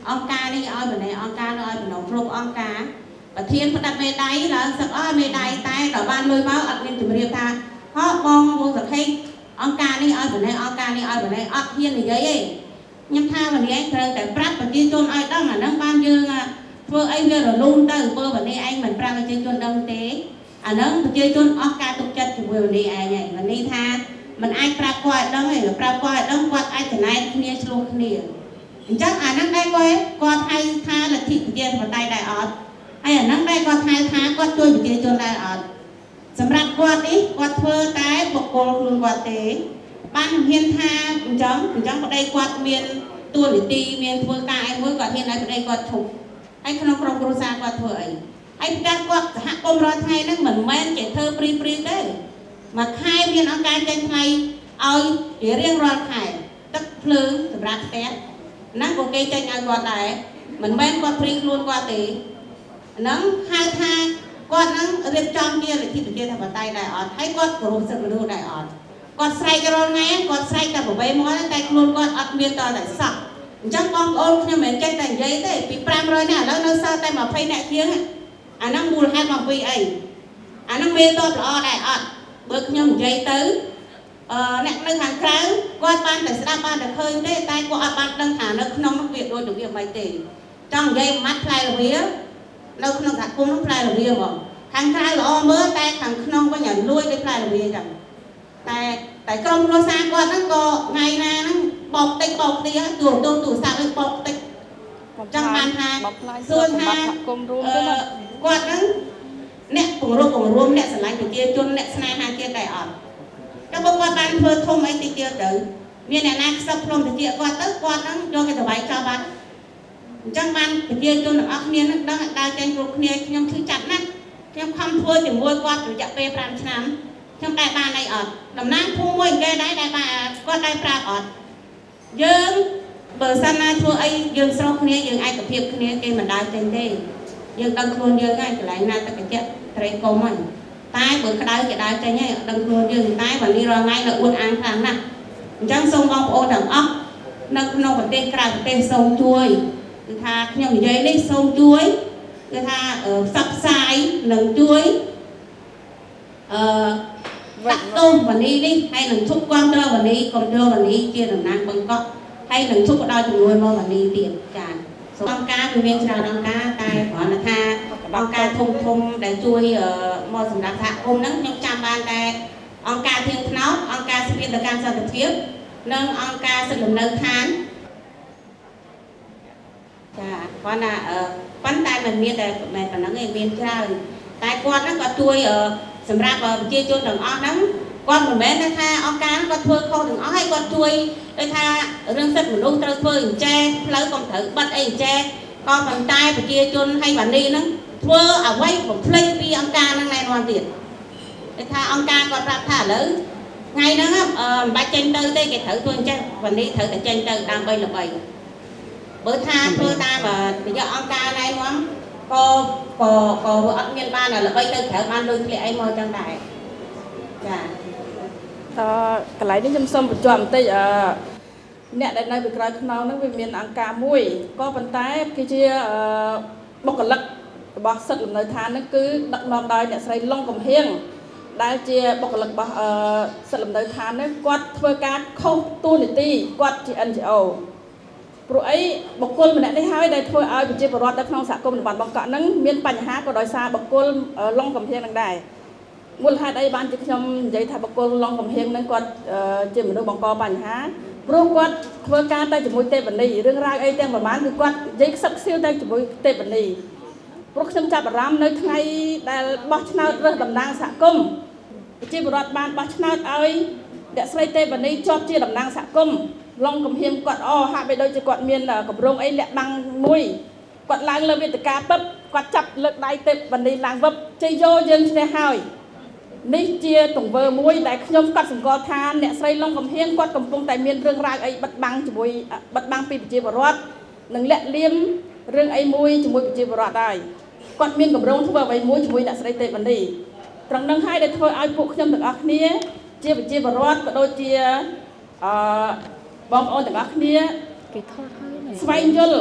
អង្គការនេះឲ្យម្នាក់អង្គការនោះឲ្យម្នាក់គ្រប់អង្គការប្រធានផ្ដាច់មេដៃឡើងសឹកអស់មេដៃតែដល់បានលុយមកអត់មានជំរាបថាហោះបងវងសខេអង្គការនេះឲ្យម្នាក់អង្គការនេះឲ្យម្នាក់អត់ហ៊ាននិយាយទេខ្ញុំថាម្នាក់ត្រូវតែប្រាប់ប្រជាជនឲ្យដឹងអាហ្នឹងបានយើងធ្វើអីវារលូនទៅបើម្នាក់ឯងមិនប្រាប់ប្រជាជនដឹងទេអាហ្នឹងប្រជាជនអស់ការទុកចិត្តជាមួយម្នាក់ឯងហើយម្នាក់ថាមិនអាចប្រាប់គាត់ដឹងទេប្រាប់គាត់ដឹងគាត់អាចចំណែកគ្នាឆ្លោះគ្នាអញ្ចឹងអាហ្នឹងដែរគាត់គាត់ហៅថាលទ្ធិប្រជាធិបតេយ្យដែរអត់ហើយអាហ្នឹងដែរគាត់ហៅថាគាត់ជួយប្រជាជនដែរអត់សម្រាប់គាត់នេះគាត់ធ្វើតែបុគ្គលខ្លួនគាត់ទេបានហ៊ានថាអញ្ចឹងអញ្ចឹងប្តីគាត់មានតួនាទីមានធ្វើការអីមួយគាត់ហ៊ានឲ្យប្តីគាត់ឈប់ហើយក្នុងក្រុមគ្រួសារគាត់ធ្វើអីហើយប្រកាសគាត់សហគមន៍រាល់ថ្ងៃហ្នឹងមិនមែនជាធ្វើព្រីព្រីទេមួយខែមានអង្គការចេញថ្លៃឲ្យជារៀងរាល់ខែទឹកភ្លើងសម្រាប់ផ្ទះហ្នឹងក៏គេចេញឲ្យគាត់ដែរមិនមែនគាត់ព្រីខ្លួនគាត់ទេហ្នឹងហៅថាគាត់ហ្នឹងរៀបចំជាលទ្ធិប្រជាធិបតេយ្យដែរអត់ហើយគាត់គោរពសិទ្ធិមនុស្សដែរអត់គាត់ស្រែករាល់ថ្ងៃគាត់ស្រែកតែប្រវេមកតែខ្លួនគាត់អត់មានតតែសោះអញ្ចឹងបងប្អូនខ្ញុំមិនចេះតែនិយាយទេពីប្រាំរយនាក់ឥឡូវនៅសល់តែម្ភៃនាក់ជាងអាហ្នឹងមូលហេតុមកពីអីអាហ្នឹងមានតបល្អដែរអត់បើខ្ញុំនិយាយទៅអឺអ្នកនៅខាងក្រៅគាត់បានតែស្ដាប់បានតែឃើញទេតែគាត់អត់បានដឹងថានៅក្នុងនោះវាដូចរបៀបម៉េចទេចង់និយាយមួយម៉ាត់ផ្លែរវានៅក្នុងសហគមន៍នោះផ្លែរវាហ្មងខាងក្រៅល្អមើលតែខាងក្នុងវិញអាលួយដូចផ្លែរវាអញ្ចឹងតែតែក្រុមគ្រួសារគាត់ហ្នឹងក៏ថ្ងៃណាហ្នឹងបោកតិចបោកទីហើយទូទូទូរស័ព្ទឲ្យបោកតិចចង់បានថាសួរថាគាត់ហ្នឹងអ្នកពង្រឹងពង្រួមអ្នកស្រឡាញ់ប្រជាជនអ្នកស្នេហាជាតិដែរអត់តែបើគាត់បានធ្វើធំអីតិចទៀតទៅមានអ្នកណាខ្សឹបផ្លុំតិចគាត់ទៅគាត់ហ្នឹងយកគេទៅវាយចោលបាត់អញ្ចឹងបានប្រជាជនទាំងអស់គ្នានឹងដឹងដើរចេញគ្រប់គ្នាខ្ញុំឈឺចាប់ណាស់ខ្ញុំខំធ្វើជាមួយគាត់រយៈពេល5ឆ្នាំខ្ញុំតែបានអីអត់តំណាងភូមិមួយគេដែរតែគាត់តែប្រាប់អត់យើងបើសិនណាធ្វើអីយើងស្រោះគ្នាយើងឯកភាពគ្នាគេមិនដើរចេញទេយើងដឹងខ្លួនយើងហើយកន្លែងណាទឹកកញ្ចក់ត្រីកុំហើយតែបើក្តៅគេដើរចេញហើយអត់ដឹងខ្លួនយើងតែបើនេះរាល់ថ្ងៃនៅអួតអាងខ្លាំងណាស់អញ្ចឹងសូមបងប្អូនទាំងអស់នៅក្នុងប្រទេសក្រៅប្រទេសសូមជួយគឺថាខ្ញុំនិយាយនេះសូមជួយគឺថាផ្សព្វផ្សាយនិងជួយអឺដាក់ទោសវនីនេះហើយនឹងជប់គាំទ្រវនីកុំយកវនីជាតំណាងបឹងកក់ហើយនឹងជប់ដល់ចំនួនមកវនីទៀតចា៎អង្គការគឺមានច្រើនអង្គការតែគ្រាន់តែថាអង្គការធំធំដែលជួយមកសម្រាប់សហគមន៍ហ្នឹងខ្ញុំចាំបានតែអង្គការធៀងថ្នោតអង្គការស្ពានទៅកាន់សន្តិភាពនិងអង្គការសិទ្ធិលំនៅឋានចាគាត់ណាប៉ុន្តែមិនមានតែមិនប៉ុណ្្នឹងឯងមានច្រើនតែគាត់ហ្នឹងគាត់ជួយសម្រាប់ប្រជាជនទាំងអស់ហ្នឹងគាត់មិនមែនថាអង្គការគាត់ធ្វើខុសទាំងអស់ហើយគាត់ជួយដូចថារឿងសិទ្ធិមនុស្សត្រូវធ្វើអញ្ចេះផ្លូវកុំត្រូវបិទអីអញ្ចេះក៏ប៉ុន្តែប្រជាជនហើយវ៉ានីហ្នឹងធ្វើអ្វីបំភ្លេចពីអង្គការហ្នឹងណែនាំទៀតដូចថាអង្គការគាត់ប្រាប់ថាឥឡូវថ្ងៃហ្នឹងមិនបាច់ចេញទៅទេគេត្រូវធ្វើអញ្ចេះវ៉ានីត្រូវតែចេញទៅដើម្បីល្បីបើថាធ្វើតាមរយៈអង្គការណែនាំក៏ក៏ក៏អត់មានបានល្បីទៅក្រៅបានលុយធ្លាក់អីមកចឹងដែរចាតកន្លែងនេះខ្ញុំសូមបញ្ជាក់បន្តិចអឺអ្នកដែលនៅពីក្រោយខ្នងហ្នឹងវាមានអង្គការមួយក៏ប៉ុន្តែគឺជាបុគ្គលិករបស់សិទ្ធិលំនៅឋានហ្នឹងគឺដឹកនាំដោយអ្នកស្រីឡុងកំហៀងដែលជាបុគ្គលិករបស់សិទ្ធិលំនៅឋានហ្នឹងគាត់ធ្វើការខុសតួនាទីគាត់ជា N G O ព្រោះអីបុគ្គលម្នាក់នេះហើយដែលធ្វើឲ្យប្រជាពលរដ្ឋនៅក្នុងសហគមន៍តំបន់បឹងកក់ហ្នឹងមានបញ្ហាក៏ដោយសារបុគ្គលឡុងកំហៀងហ្នឹងដែរមូលហេតុអីបានជាខ្ញុំនិយាយថាបុគ្គលឡុងកំហៀងហ្នឹងគាត់ជាមនុស្សបង្កបញ្ហាព្រោះគាត់ធ្វើការតែជាមួយទេវនីរឿងរ៉ាវអីទាំងប្រហែលគឺគាត់និយាយខ្សឹបខ្សៀវតែជាមួយទេវនីព្រោះខ្ញុំចាប់អារម្មណ៍នៅថ្ងៃដែលបោះឆ្នោតរើសតំណាងសហគមន៍ប្រជាពលរដ្ឋបានបោះឆ្នោតឲ្យអ្នកស្រីទេវនីជាប់ជាតំណាងសហគមន៍ឡុងកំហៀងគាត់អហាក់បីដូចជាគាត់មានកម្រងអីលាក់បាំងមួយគាត់ឡើងលើវេទិកាពឹបគាត់ចាប់លើកដៃទេវនីឡើងវឹបជ័យយោយើងឈ្នះហើយនេះជាទង្វើមួយដែលខ្ញុំកត់សម្គាល់ថាអ្នកស្រីឡុងកំហៀងគាត់កំពុងតែមានរឿងរ៉ាវអីបិទបាំងជាមួយបិទបាំងពីប្រជាពលរដ្ឋនិងលាក់លៀមរឿងអីមួយជាមួយប្រជាពលរដ្ឋហើយគាត់មានកម្រងធ្វើអ្វីមួយជាមួយអ្នកស្រីទេវនីត្រង់នឹងហើយដែលធ្វើឲ្យពួកខ្ញុំទាំងអស់គ្នាជាប្រជាពលរដ្ឋក៏ដូចជាអឺបងប្អូនទាំងអស់គ្នាគេថតហើយស្វែងយល់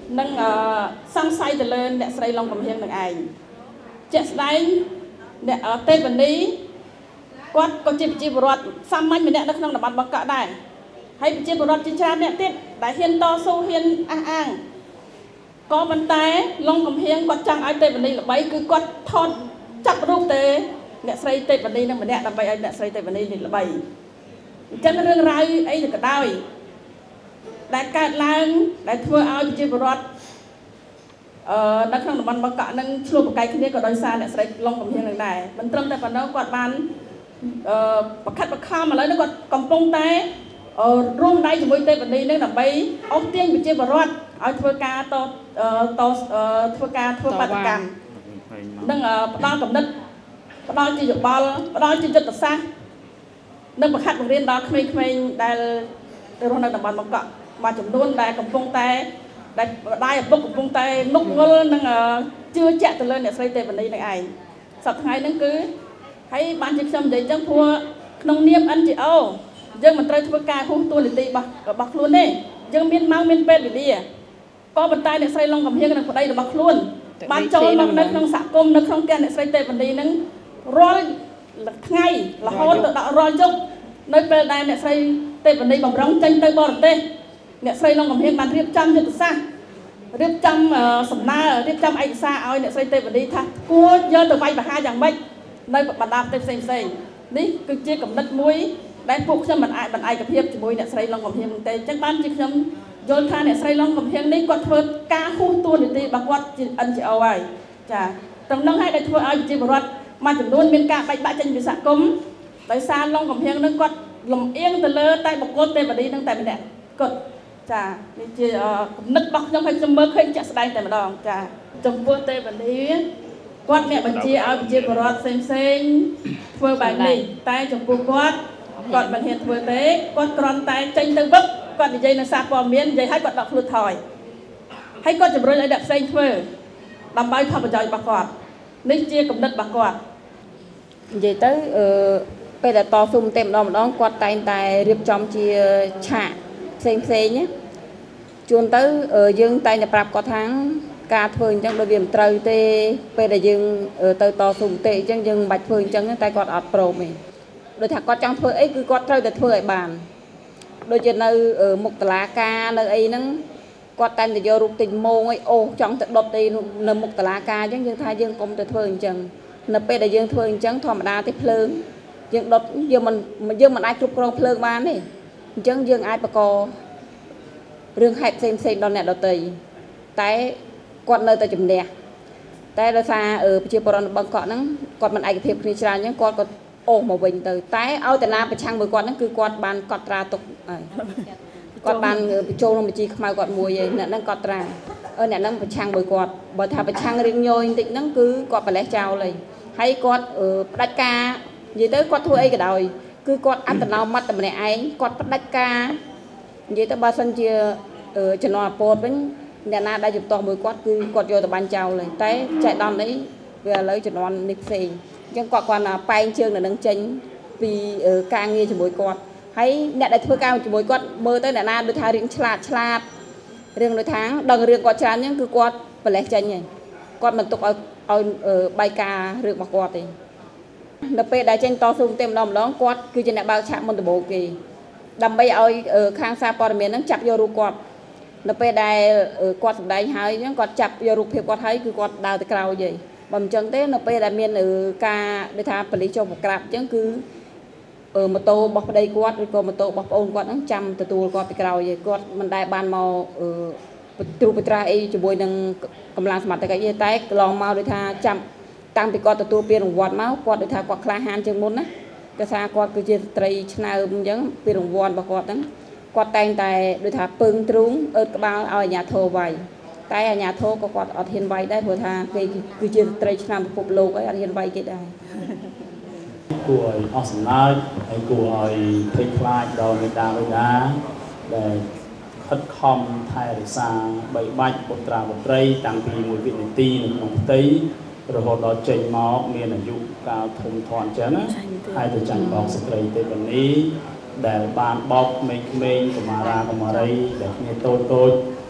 នឹងសង្ស័យទៅលើអ្នកស្រីឡុងកំហៀងនឹងឯងជាក់ស្ដែងអ្នកទេវនីគាត់ក៏ជាប្រជាពលរដ្ឋសាមញ្ញម្នាក់នៅក្នុងតំបន់បឹងកក់ដែរហើយប្រជាពលរដ្ឋជាច្រើនអ្នកទៀតដែលហ៊ានតស៊ូហ៊ានអះអាងក៏ប៉ុន្តែឡុងកំហៀងគាត់ចង់ឲ្យទេវនីល្បីគឺគាត់ថតចាប់រូបទេអ្នកស្រីទេវនីនឹងម្នាក់ដើម្បីឲ្យអ្នកស្រីទេវនីនេះល្បីអញ្ចឹងរឿងរ៉ាវអីក៏ដោយដែលកើតឡើងដែលធ្វើឲ្យប្រជាពលរដ្ឋអឺនៅក្នុងតំបន់បឹងកក់នឹងឆ្លោះប្រកែកគ្នាក៏ដោយសារអ្នកស្រីឡុងកំហៀងនឹងដែរមិនត្រឹមតែប៉ុណ្ណោះគាត់បានអឺប្រខិតប្រខំឥឡូវនេះគាត់កំពុងតែរួមដៃជាមួយទេវនីនឹងដើម្បីអស់ទាញប្រជាពលរដ្ឋឲ្យធ្វើការតតធ្វើការធ្វើបាតកម្មនឹងផ្ដល់កំណត់ផ្ដល់ជាយោបល់ផ្ដល់ជាយុទ្ធសាស្ត្រនិងបង្ហាត់បង្រៀនដល់ក្មេងៗដែលរស់នៅតំបន់បឹងកក់មួយចំនួនដែលកំពុងតែដែលម្ដាយឪពុកកំពុងតែនុកងល់និងជឿជាក់ទៅលើអ្នកស្រីទេវនីនឹងឯងសប្តាហ៍ថ្ងៃហ្នឹងគឺហើយបានជាខ្ញុំនិយាយអញ្ចឹងព្រោះក្នុងនាម N G O យើងមិនត្រូវធ្វើការហួសតួនាទីរបស់របស់ខ្លួនទេយើងមានម៉ោងមានពេលវេលាក៏ប៉ុន្តែអ្នកស្រីឡុងកំហៀងនិងប្តីរបស់ខ្លួនបានចូលមកនៅក្នុងសហគមន៍នៅក្នុងផ្ទះអ្នកស្រីទេវនីនឹងរាល់ថ្ងៃរហូតដល់រាល់យប់នៅពេលដែលអ្នកស្រីទេវនីបំរុងចេញទៅបរទេសអ្នកស្រីឡុងកំហៀងបានរៀបចំយុទ្ធសាស្ត្ររៀបចំសំណើរៀបចំឯកសារឲ្យអ្នកស្រីទេវនីថាគួរយកទៅវាយប្រហារយ៉ាងម៉េចនៅបណ្ដាប្រទេសផ្សេងផ្សេងនេះគឺជាគំនិតមួយដែលពួកខ្ញុំមិនអាចបណ្ដាឯកភាពជាមួយអ្នកស្រីឡុងកំហៀងទេអញ្ចឹងបានជាខ្ញុំយល់ថាអ្នកស្រីឡុងកំហៀងនេះគាត់ធ្វើការហួសតួនាទីរបស់គាត់ជា N G O ហើយចាត្រឹមនោះហើយដែលធ្វើឲ្យប្រជាពលរដ្ឋមួយចំនួនមានការបែកបាក់ចេញពីសហគមន៍ដោយសារឡុងកំហៀងនឹងគាត់លំអៀងទៅលើតែបុគ្គលទេវនីនឹងតែម្នាក់គាត់ចានេះជាគំនិតរបស់ខ្ញុំហើយខ្ញុំមើលឃើញជាក់ស្ដែងតែម្ដងចាចំពោះទេវនីគាត់អ្នកបញ្ជាឲ្យប្រជាពលរដ្ឋផ្សេងផ្សេងធ្វើបែបនេះតែចំពោះគាត់គាត់មិនហ៊ានធ្វើទេគាត់គ្រាន់តែចេញទៅវឹកគាត់និយាយនៅសារព័ត៌មាននិយាយឲ្យគាត់ដកខ្លួនថយហើយគាត់ជំរុញឲ្យអ្នកផ្សេងធ្វើដើម្បីផលប្រយោជន៍របស់គាត់នេះជាគំនិតរបស់គាត់និយាយទៅអឺពេលដែលតស៊ូតែម្ដងម្ដងគាត់តែងតែរៀបចំជាឆាកផ្សេងផ្សេងណាជួនទៅយើងតែងតែប្រាប់គាត់ថាការធ្វើអញ្ចឹងដូចវាមិនត្រូវទេពេលដែលយើងទៅតស៊ូមតិអញ្ចឹងយើងមិនបាច់ធ្វើអញ្ចឹងតែគាត់អត់ព្រមទេដូចថាគាត់ចង់ធ្វើអីគឺគាត់ត្រូវតែធ្វើឲ្យបានដូចជានៅមុខតុលាការនៅអីហ្នឹងគាត់តែងតែយករូបទិញម៉ោងអីអូសចង់ទៅដុតអីនៅមុខតុលាការអញ្ចឹងយើងថាយើងកុំទៅធ្វើអញ្ចឹងនៅពេលដែលយើងធ្វើអញ្ចឹងធម្មតាទេភ្លើងយើងដុតយើងមិនយើងមិនអាចគ្រប់គ្រងភ្លើងបានទេអញ្ចឹងយើងអាចបង្ករឿងហេតុផ្សេងផ្សេងដល់អ្នកដទៃតែគាត់នៅតែជំនះតែដោយសារប្រជាពលរដ្ឋបឹងកក់ហ្នឹងគាត់មិនឯកភាពគ្នាច្រើនអញ្ចឹងគាត់ក៏អូសមកវិញទៅតែឲ្យតាណាប្រឆាំងមួយគាត់ហ្នឹងគឺគាត់បានកត់ត្រាទុកហើយគាត់បានបញ្ចូលក្នុងបញ្ជីខ្មៅគាត់មួយឯងអ្នកហ្នឹងកត់ត្រាអឺអ្នកហ្នឹងប្រឆាំងមួយគាត់បើថាប្រឆាំងរៀងញយបន្តិចហ្នឹងគឺគាត់ប្រលេះចោលហើយហើយគាត់ផ្ដាច់ការនិយាយទៅគាត់ធ្វើអីក៏ដោយគឺគាត់អត្តនោម័តតែម្នាក់ឯងគាត់ផ្ដាច់ការនិយាយទៅបើសិនជាចំណងអពតវិញអ្នកណាដែលជំទាស់មួយគាត់គឺគាត់យកទៅបាញ់ចោលហើយតែចែកដំនេះវាឥឡូវជំនាន់នេះផ្សេងអញ្ចឹងគាត់គាត់ប៉ែងជើងនៅនឹងចេញពីការងារជាមួយគាត់ហើយអ្នកដែលធ្វើការជាមួយគាត់មើលទៅអ្នកណាដូចថារៀងឆ្លាតឆ្លាតរឿងដូចថាដឹងរឿងគាត់ច្រើនអញ្ចឹងគឺគាត់ប្រលេះចេញហើយគាត់មិនទុកឲ្យឲ្យបាយការរឿងរបស់គាត់ទេនៅពេលដែលចេញតស៊ូតែម្ដងម្ដងគាត់គឺជាអ្នកបើកឆាកមុនដំបូងគេដើម្បីឲ្យខាងសារព័ត៌មានហ្នឹងចាប់យករូបគាត់នៅពេលដែលគាត់សម្ដែងហើយអញ្ចឹងគាត់ចាប់យករូបភាពគាត់ហើយគឺគាត់ដើរទៅក្រោយយីបើមិនអញ្ចឹងទេនៅពេលដែលមានការដូចថាប៉ូលីសចូលប្រក្រាបអញ្ចឹងគឺម៉ូតូរបស់ប្តីគាត់ឬក៏ម៉ូតូរបស់ប្អូនគាត់ហ្នឹងចាំទទួលគាត់ទៅក្រោយយីគាត់មិនដែលបានមកត្រួតពិត្រាអីជាមួយនឹងកម្លាំងសមត្ថកិច្ចទេតែកន្លងមកដូចថាចាំតាំងពីគាត់ទទួលពានរង្វាន់មកគាត់ដូចថាគាត់ក្លាហានជាងមុនណាគេថាគាត់គឺជាស្ត្រីឆ្នើមអញ្ចឹងពានរង្វាន់របស់គាត់ហ្នឹងគាត់តែងតែដូចថាពឹងទ្រូងអើតក្បាលឲ្យអាជ្ញាធរវាយតែអាជ្ញាធរក៏គាត់អត់ហ៊ានវាយដែរព្រោះថាគេគឺជាស្ត្រីឆ្នាំពិភពលោកហើយអត់ហ៊ានវាយគេដែរគួរឲ្យអស់សំណើចហើយគួរឲ្យភ័យខ្លាចដល់មេដាបេដាដែលខិតខំថែរក្សាបីបាច់ពុត្រាពុត្រីតាំងពីមួយវិនាទីនៅក្នុងផ្ទៃរហូតដល់ចេញមកមានអាយុកាលធំធាត់អញ្ចឹងណាហើយទៅចាញ់បោកស្ត្រីទេពនីដែលបានបោកក្មេងៗកុមារាកុមារីដែលគ្នាតូចតូច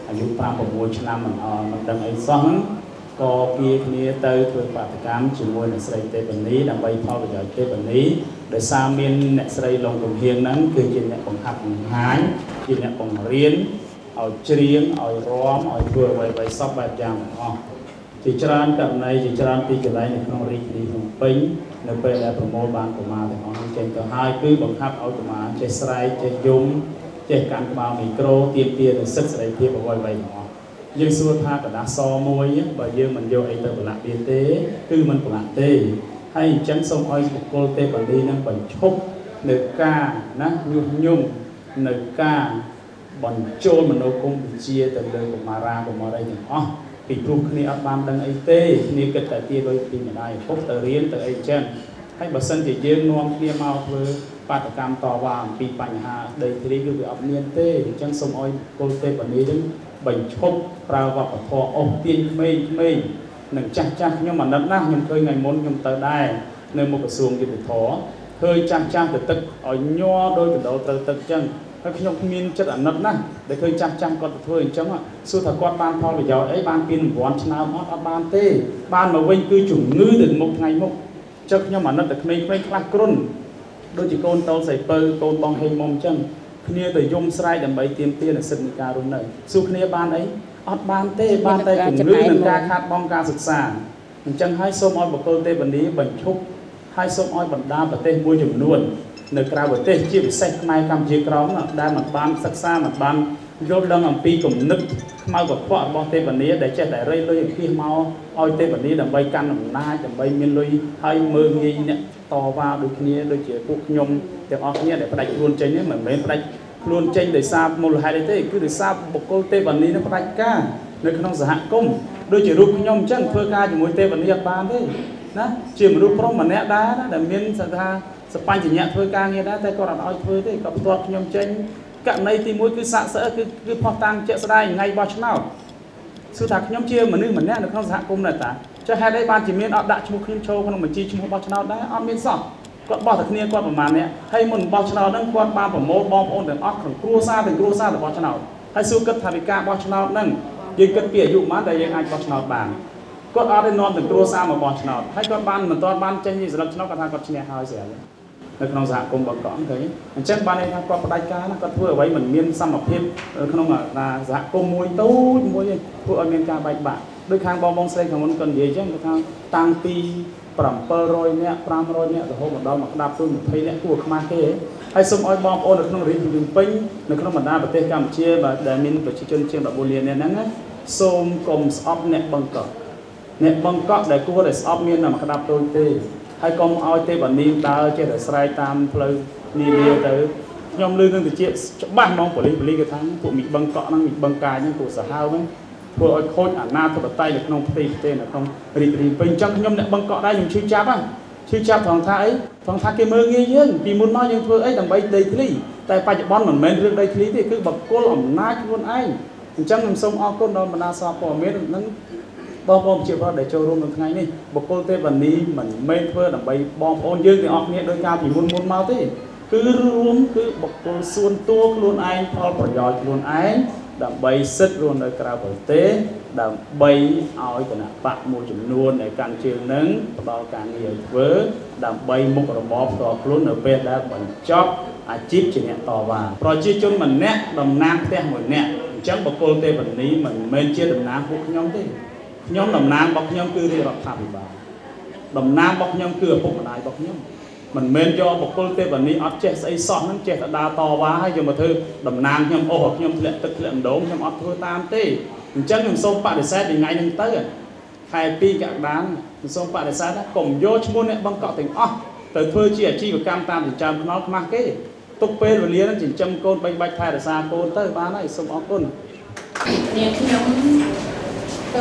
อายุปรามประมวลชนะมันอ่อนมันดังไอ้ซ้อนก็เกี่ยนี้เตยคือปฏิกรรมจมวยในสไลเตปันนี้ดังใบพอประโยชน์เตปันนี้โดยสามีนในสไลลงกลุ่มเฮียงนั้นคือจินเนี่ยของหักหายจินเนี่ยของเรียนเอาเชียงเอาร้อมเอาเพื่อไว้ไว้ซอบแบบอย่างอ๋อจิจารณ์กับในจิจารณ์ปีกอะไรในน้องรีดีของปิงในเปรย์ประโมบานของมาแต่ของเจนตัวหายคือบังคับเอาตัวมาเจสไลเจยุ่มเจการกมามิโครเตียนเตียนศึกษาเทียบเอาไว้ไว้อ๋อยังสู้ท่ากับดาซอมวยบ่ยังมันโยไอเตอร์บลักเดียเต้คือมันบลักเต้ให้จังสมอ้อยบุกโกเต้ปันดีนั่งปันชกเนื้อกานะยุ่งยุ่งเนื้อกาบอลโจมันโนกุมเชียแต่เดินกับมารากับมาได้ยังอ๋อปีปลุกนี่อับบานดังไอเต้นี่ก็แต่ตีโดยปีไม่ได้พบแต่เรียนแต่ไอเจนให้บัสันจะยืนนวมเรียมาเพื่อปฏิกรรมต่อวางปีปัญหาเดยทีนี้คืออับเนียนเต้จังสมอ้อยโกเต้ปันดีนั่งบัญชบปราวัติพออเตียนไม่ไม่หนึ่งจักจักnhưng màนับนักยังเคยไงมนยังเตอได้ในมุกกระทรวงกิจถอเคยจักจักแต่ตึกอ่อยย่อโดยถึงเราเตอตึกจังถ้าขยมมีนจัดอันนับนักได้เคยจักจักก็เพื่อจังอ่ะสู้ถ้ากอดบ้านพอไปยาวไอ้บ้านปีนหวานชนะมอดบ้านเต้บ้านมาเว้นคือจุ่มงื้อถึงมุกไงมุกจักnhưng màนับแต่ไม่ไม่คลาดกรุ่นโดยจีโกนเตาใส่เปอร์โกนตองเฮมมจังគ្នាទៅយំស្រែកដើម្បីទាមទារនូវសិទ្ធិនៃការរស់នៅសួរគ្នាបានអីអត់បានទេបានតែជំនឿនឹងការខាតបង់ការសិក្សាអញ្ចឹងហើយសូមឲ្យបុគ្គលទេវនីបញ្ឈប់ហើយសូមឲ្យបណ្ដាប្រទេសមួយចំនួននៅក្រៅប្រទេសជាពិសេសខ្មែរកម្ពុជាក្រមដែលមិនបានសិក្សាមិនបានយល់ដឹងអំពីគំនិតខ្មៅកខ្វក់របស់ទេវនីដែលចេះតែរៃលុយគៀសមកឲ្យទេវនីដើម្បីកាន់អំណាចដើម្បីមានលុយហើយមើលងាយអ្នកតវ៉ាដូចគ្នាដូចជាពួកខ្ញុំទាំងអស់គ្នាដែលផ្ដាច់ខ្លួនចេញនេះមិនមែនផ្ដាច់ខ្លួនចេញដោយសារមូលហេតុអីទេគឺដោយសារបុគ្គលទេវនីនឹងផ្ដាច់ការនៅក្នុងសហគមន៍ដូចជារូបខ្ញុំអញ្ចឹងធ្វើការជាមួយទេវនីអត់បានទេណាជាមនុស្សប្រុសម្នាក់ដែរណាដែលមានសថាសបញ្ញៈធ្វើការងារដែរតែគាត់អត់ឲ្យធ្វើទេគាត់ផ្ទាត់ខ្ញុំចេញករណីទីមួយគឺសាក់សើគឺគឺផុសតាំងជាក់ស្ដែងថ្ងៃបោះឆ្នោតគឺថាខ្ញុំជាមនុស្សម្នាក់នៅក្នុងសហគមន៍ដែរតាចុះហេតុអីបានជាមានអត់ដាក់ឈ្មោះខ្ញុំចូលក្នុងបញ្ជីឈ្មោះបោះឆ្នោតដែរអត់មានសោះគាត់បោះតែគ្នាគាត់ប្រមាណនេះហើយមុនបោះឆ្នោតហ្នឹងគាត់បានប្រមូលបងប្អូនទាំងអស់ក្នុងគ្រួសារទាំងគ្រួសាររបស់ឆ្នោតហើយសួរគិតថាវិការបោះឆ្នោតហ្នឹងយើងគិតពីអាយុប៉ុន្មានដែលយើងអាចបោះឆ្នោតបានគាត់អត់ได้នាំទាំងគ្រួសារមកបោះឆ្នោតហើយគាត់បានមិនទាន់បានចេញពីស្លឹកឆ្នោតគាត់ថាគាត់ឈ្នះហើយស្រាប់នៅក្នុងសហគមន៍បង្កក់ឃើញអញ្ចឹងបានន័យថាគាត់ផ្ដាច់ការណាគាត់ធ្វើអ្វីមិនមានសមភាពក្នុងសហគមន៍មួយតូចមួយទេធ្វើឲ្យមានការបែកបាក់ដោយខាងបងបងស្រីខាងមុនគាត់និយាយអញ្ចឹងគាត់ថាតាំងពីbảy trămនាក់500នាក់រហូតមកដល់មកក្តាប់ទូยี่สิบនាក់គួរខ្មាស់គេហើយសូមឲ្យបងប្អូននៅក្នុងរាជធានីភ្នំពេញនៅក្នុងបណ្ដាប្រទេសកម្ពុជាដែលមានប្រជាជនជាងដប់បួនលាននាក់ហ្នឹងណាសូមកុំស្អប់អ្នកបង្កក់អ្នកបង្កក់ដែលគួរតែស្អប់មានតែមកក្តាប់ទូទេហើយកុំឲ្យទេវនីដើរចេះតែស្រែកតាមផ្លូវនានាទៅខ្ញុំលឺនឹងតិចច្បាស់ហ្មងប៉ូលីសប៉ូលីសគេថាពួកមីបង្កក់ហ្នឹងមីបង្កាយហ្នឹងពួកសាហាវហ្នឹងធ្វើឲ្យខូចអាណាធិបតេយ្យនៅក្នុងប្រទេសប្រទេសនៅក្នុងរាជធានីភ្នំពេញអញ្ចឹងខ្ញុំអ្នកបង្កក់ដែរខ្ញុំឈឺចាប់ហ្នឹងឈឺចាប់ត្រង់ថាអីត្រង់ថាគេមើលងាយយើងពីមុនមកយើងធ្វើអីដើម្បីដីធ្លីតែបច្ចុប្បន្នមិនមែនរឿងដីធ្លីទេគឺបកគលអំណាចខ្លួនឯងអញ្ចឹងខ្ញុំសូមអរគុណដល់បណ្ដាសារព័ត៌មាននឹងបងប្អូនជាប្រវត្តិដែលចូលរួមក្នុងថ្ងៃនេះបុគ្គលទេវនីមិនមែនធ្វើដើម្បីបងប្អូនយើងទាំងអស់គ្នាដោយការពីមុនមុនមកទេគឺរួមគឺបុគ្គលសួនតួខ្លួនឯងផលប្រយោជន៍ខ្លួនឯងដើម្បីសិទ្ធិរស់នៅក្រៅប្រទេសដើម្បីឲ្យគណៈបកមួយចំនួនដែលកាន់ជើងនឹងផ្ដល់ការងារឲ្យធ្វើដើម្បីមុខរបរផ្ទាល់ខ្លួននៅពេលដែលបញ្ចប់អាជីពជាអ្នកតវ៉ាប្រជាជនម្នាក់តំណាងផ្ទះមួយអ្នកអញ្ចឹងបុគ្គលទេវនីមិនមែនជាតំណាងពួកខ្ញុំទេខ្ញុំតំណាងរបស់ខ្ញុំគឺរាជរដ្ឋាភិបាលតំណាងរបស់ខ្ញុំគឺឪពុកម្ដាយរបស់ខ្ញុំមិនមែនយកបុគ្គលទេវនីអត់ចេះស្អីសោះហ្នឹងចេះតែដើរតវ៉ាហើយយកមកធ្វើតំណាងខ្ញុំអូសខ្ញុំធ្លាក់ទឹកធ្លាក់ម្ដងខ្ញុំអត់ធ្វើតាមទេអញ្ចឹងខ្ញុំសូមបដិសេធថ្ងៃហ្នឹងទៅខែពីរកក្កដាខ្ញុំសូមបដិសេធណាកុំយកឈ្មោះអ្នកបង្កក់ទាំងអស់ទៅធ្វើជាអាជីវកម្មតាមចិញ្ចើមថ្នល់ខ្មាស់គេទុកពេលវេលាហ្នឹងចិញ្ចឹមកូនបីបាច់ថែរក្សាកូនទៅបានហើយសូមអរគុណនាងខ្ញុំទៅ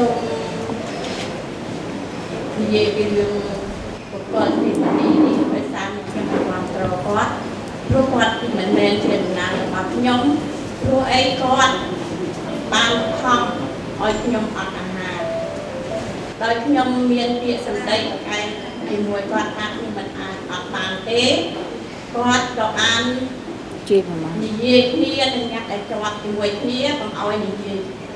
និយាយពីរឿងបុគ្គលទីនេះនេះដោយសារខ្ញុំបានត្រគាត់ព្រោះគាត់មិនមែនជាតំណាងរបស់ខ្ញុំព្រោះអីគាត់បានខំឲ្យខ្ញុំអត់អាហារដោយខ្ញុំមានពាក្យសម្ដីកែជាមួយគាត់ថាខ្ញុំមិនអាចអត់បានទេគាត់ក៏បានជាប្រមាណនិយាយគ្នានឹងអ្នកដែលជាប់ជាមួយគ្នាកុំឲ្យនិយាយ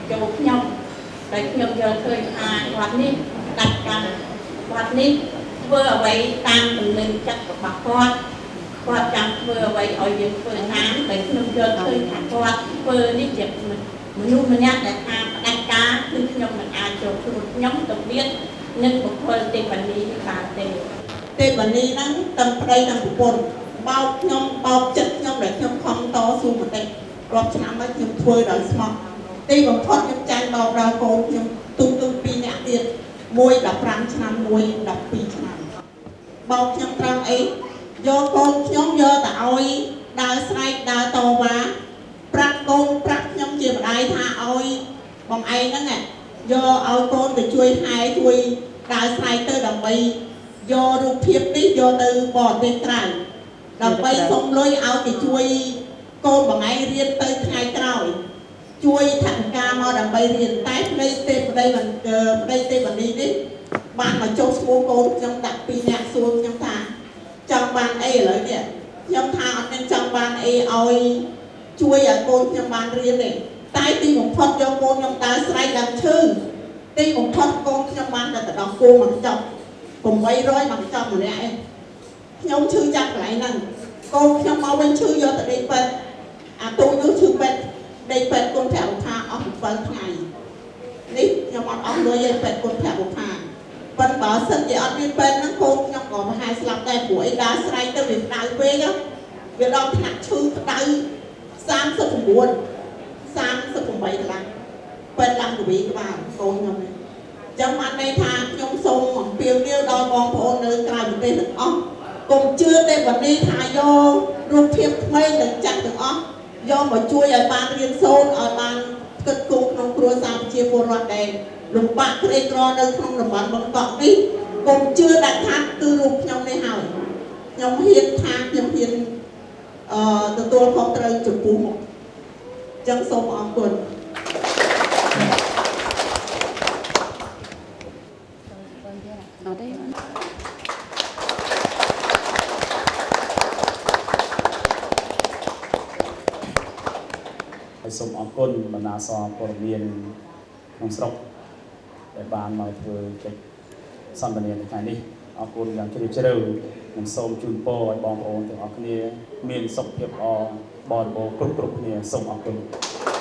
ចូលខ្ញុំតែខ្ញុំយល់ឃើញថាគាត់នេះដាច់កាន់គាត់នេះធ្វើអ្វីតាមទំនើបចិត្តរបស់គាត់គាត់ចង់ធ្វើអ្វីឲ្យយើងធ្វើតាមតែខ្ញុំយល់ឃើញថាគាត់ធ្វើនេះជាមនុស្សម្នាក់ដែលថាផ្ដាច់ការគឺខ្ញុំមិនអាចចូលខ្លួនខ្ញុំទៅមាននឹងបុគ្គលទេវនីបានទេទេវនីហ្នឹងទាំងប្តីទាំងប្រពន្ធបោកខ្ញុំបោកចិត្តខ្ញុំដែលខ្ញុំខំតស៊ូមកទេរាប់ឆ្នាំហើយខ្ញុំធ្វើដោយស្មោះទីបំផុតខ្ញុំចាញ់បោកដល់កូនខ្ញុំទុំទុំពីរនាក់ទៀតមួយដប់ប្រាំឆ្នាំមួយដប់ពីរឆ្នាំបោកខ្ញុំត្រង់អីយកកូនខ្ញុំយកទៅឲ្យដើរស្រែកដើរតវ៉ាប្រាប់កូនប្រាប់ខ្ញុំជាម្ដាយថាឲ្យបងឯងហ្នឹងយកឲ្យកូនទៅជួយហែជួយដើរស្រែកទៅដើម្បីយករូបភាពនេះយកទៅបរទេសក្រៅដើម្បីសុំលុយឲ្យទៅជួយកូនបងឯងរៀនទៅថ្ងៃក្រោយជួយថវិកាមកដើម្បីរៀនតែប្តីទេប្តីមិនប្តីទេវនីនេះបានមកចុះឈ្មោះកូនខ្ញុំដាក់ពីរនាក់សួរខ្ញុំថាចង់បានអីឥឡូវនេះខ្ញុំថាអត់មានចង់បានអីឲ្យជួយឲ្យកូនខ្ញុំបានរៀនទេតែទីបំផុតយកកូនខ្ញុំដើរស្រែកឡើងឈឺទីបំផុតកូនខ្ញុំបានតែដល់គោមកចប់800មកចប់ម្នាក់ឯងខ្ញុំឈឺចាប់កន្លែងហ្នឹងកូនខ្ញុំមកវិញឈឺយកទៅដេកពេទ្យអាទូចនោះឈឺពេទ្យដេកពេទ្យគុណប្រាក់ថាអស់7ថ្ងៃនេះខ្ញុំអត់អស់លុយឯងពេទ្យគុណប្រាក់ថាប៉ុន្តែបើសិនជាអត់មានពេទ្យហ្នឹងកូនខ្ញុំក៏ប្រហែលស្លាប់ដែរព្រោះអីដើរស្រែកទៅវាក្តៅពេកវាដល់ថ្នាក់ឈឺក្តៅ39 38កន្លះពេទ្យឡើងទៅវិញក្បាលកូនខ្ញុំនេះចឹងបានន័យថាខ្ញុំសូមអំពាវនាវដល់បងប្អូននៅក្រៅប្រទេសទាំងអស់កុំជឿទេวันนี้ថាយករូបភាពថ្មីនិងចាស់ទាំងអស់យកមកជួយឲ្យបានរៀនសូត្រឲ្យបានគិតគូរក្នុងគ្រួសារប្រជាពលរដ្ឋដែលលំបាកក្រីក្រនៅក្នុងតំបន់បឹងកក់នេះកុំជឿដាច់ខាតគឺរូបខ្ញុំនេះហើយខ្ញុំហ៊ានថាខ្ញុំហ៊ានអឺទទួលខុសត្រូវចំពោះមុខចឹងសូមអរគុណអត់ទេហើយសូមអរគុណបណ្ដាសព័ត៌មានក្នុងស្រុកដែលបានមកធ្វើកិច្ចសន្ទនានៅថ្ងៃនេះអរគុណយ៉ាងជ្រាលជ្រៅនិងសូមជូនពរឲ្យបងប្អូនទាំងអស់គ្នាមានសុខភាពល្អបរិបូរណ៍គ្រប់គ្រប់គ្នាសូមអរគុណ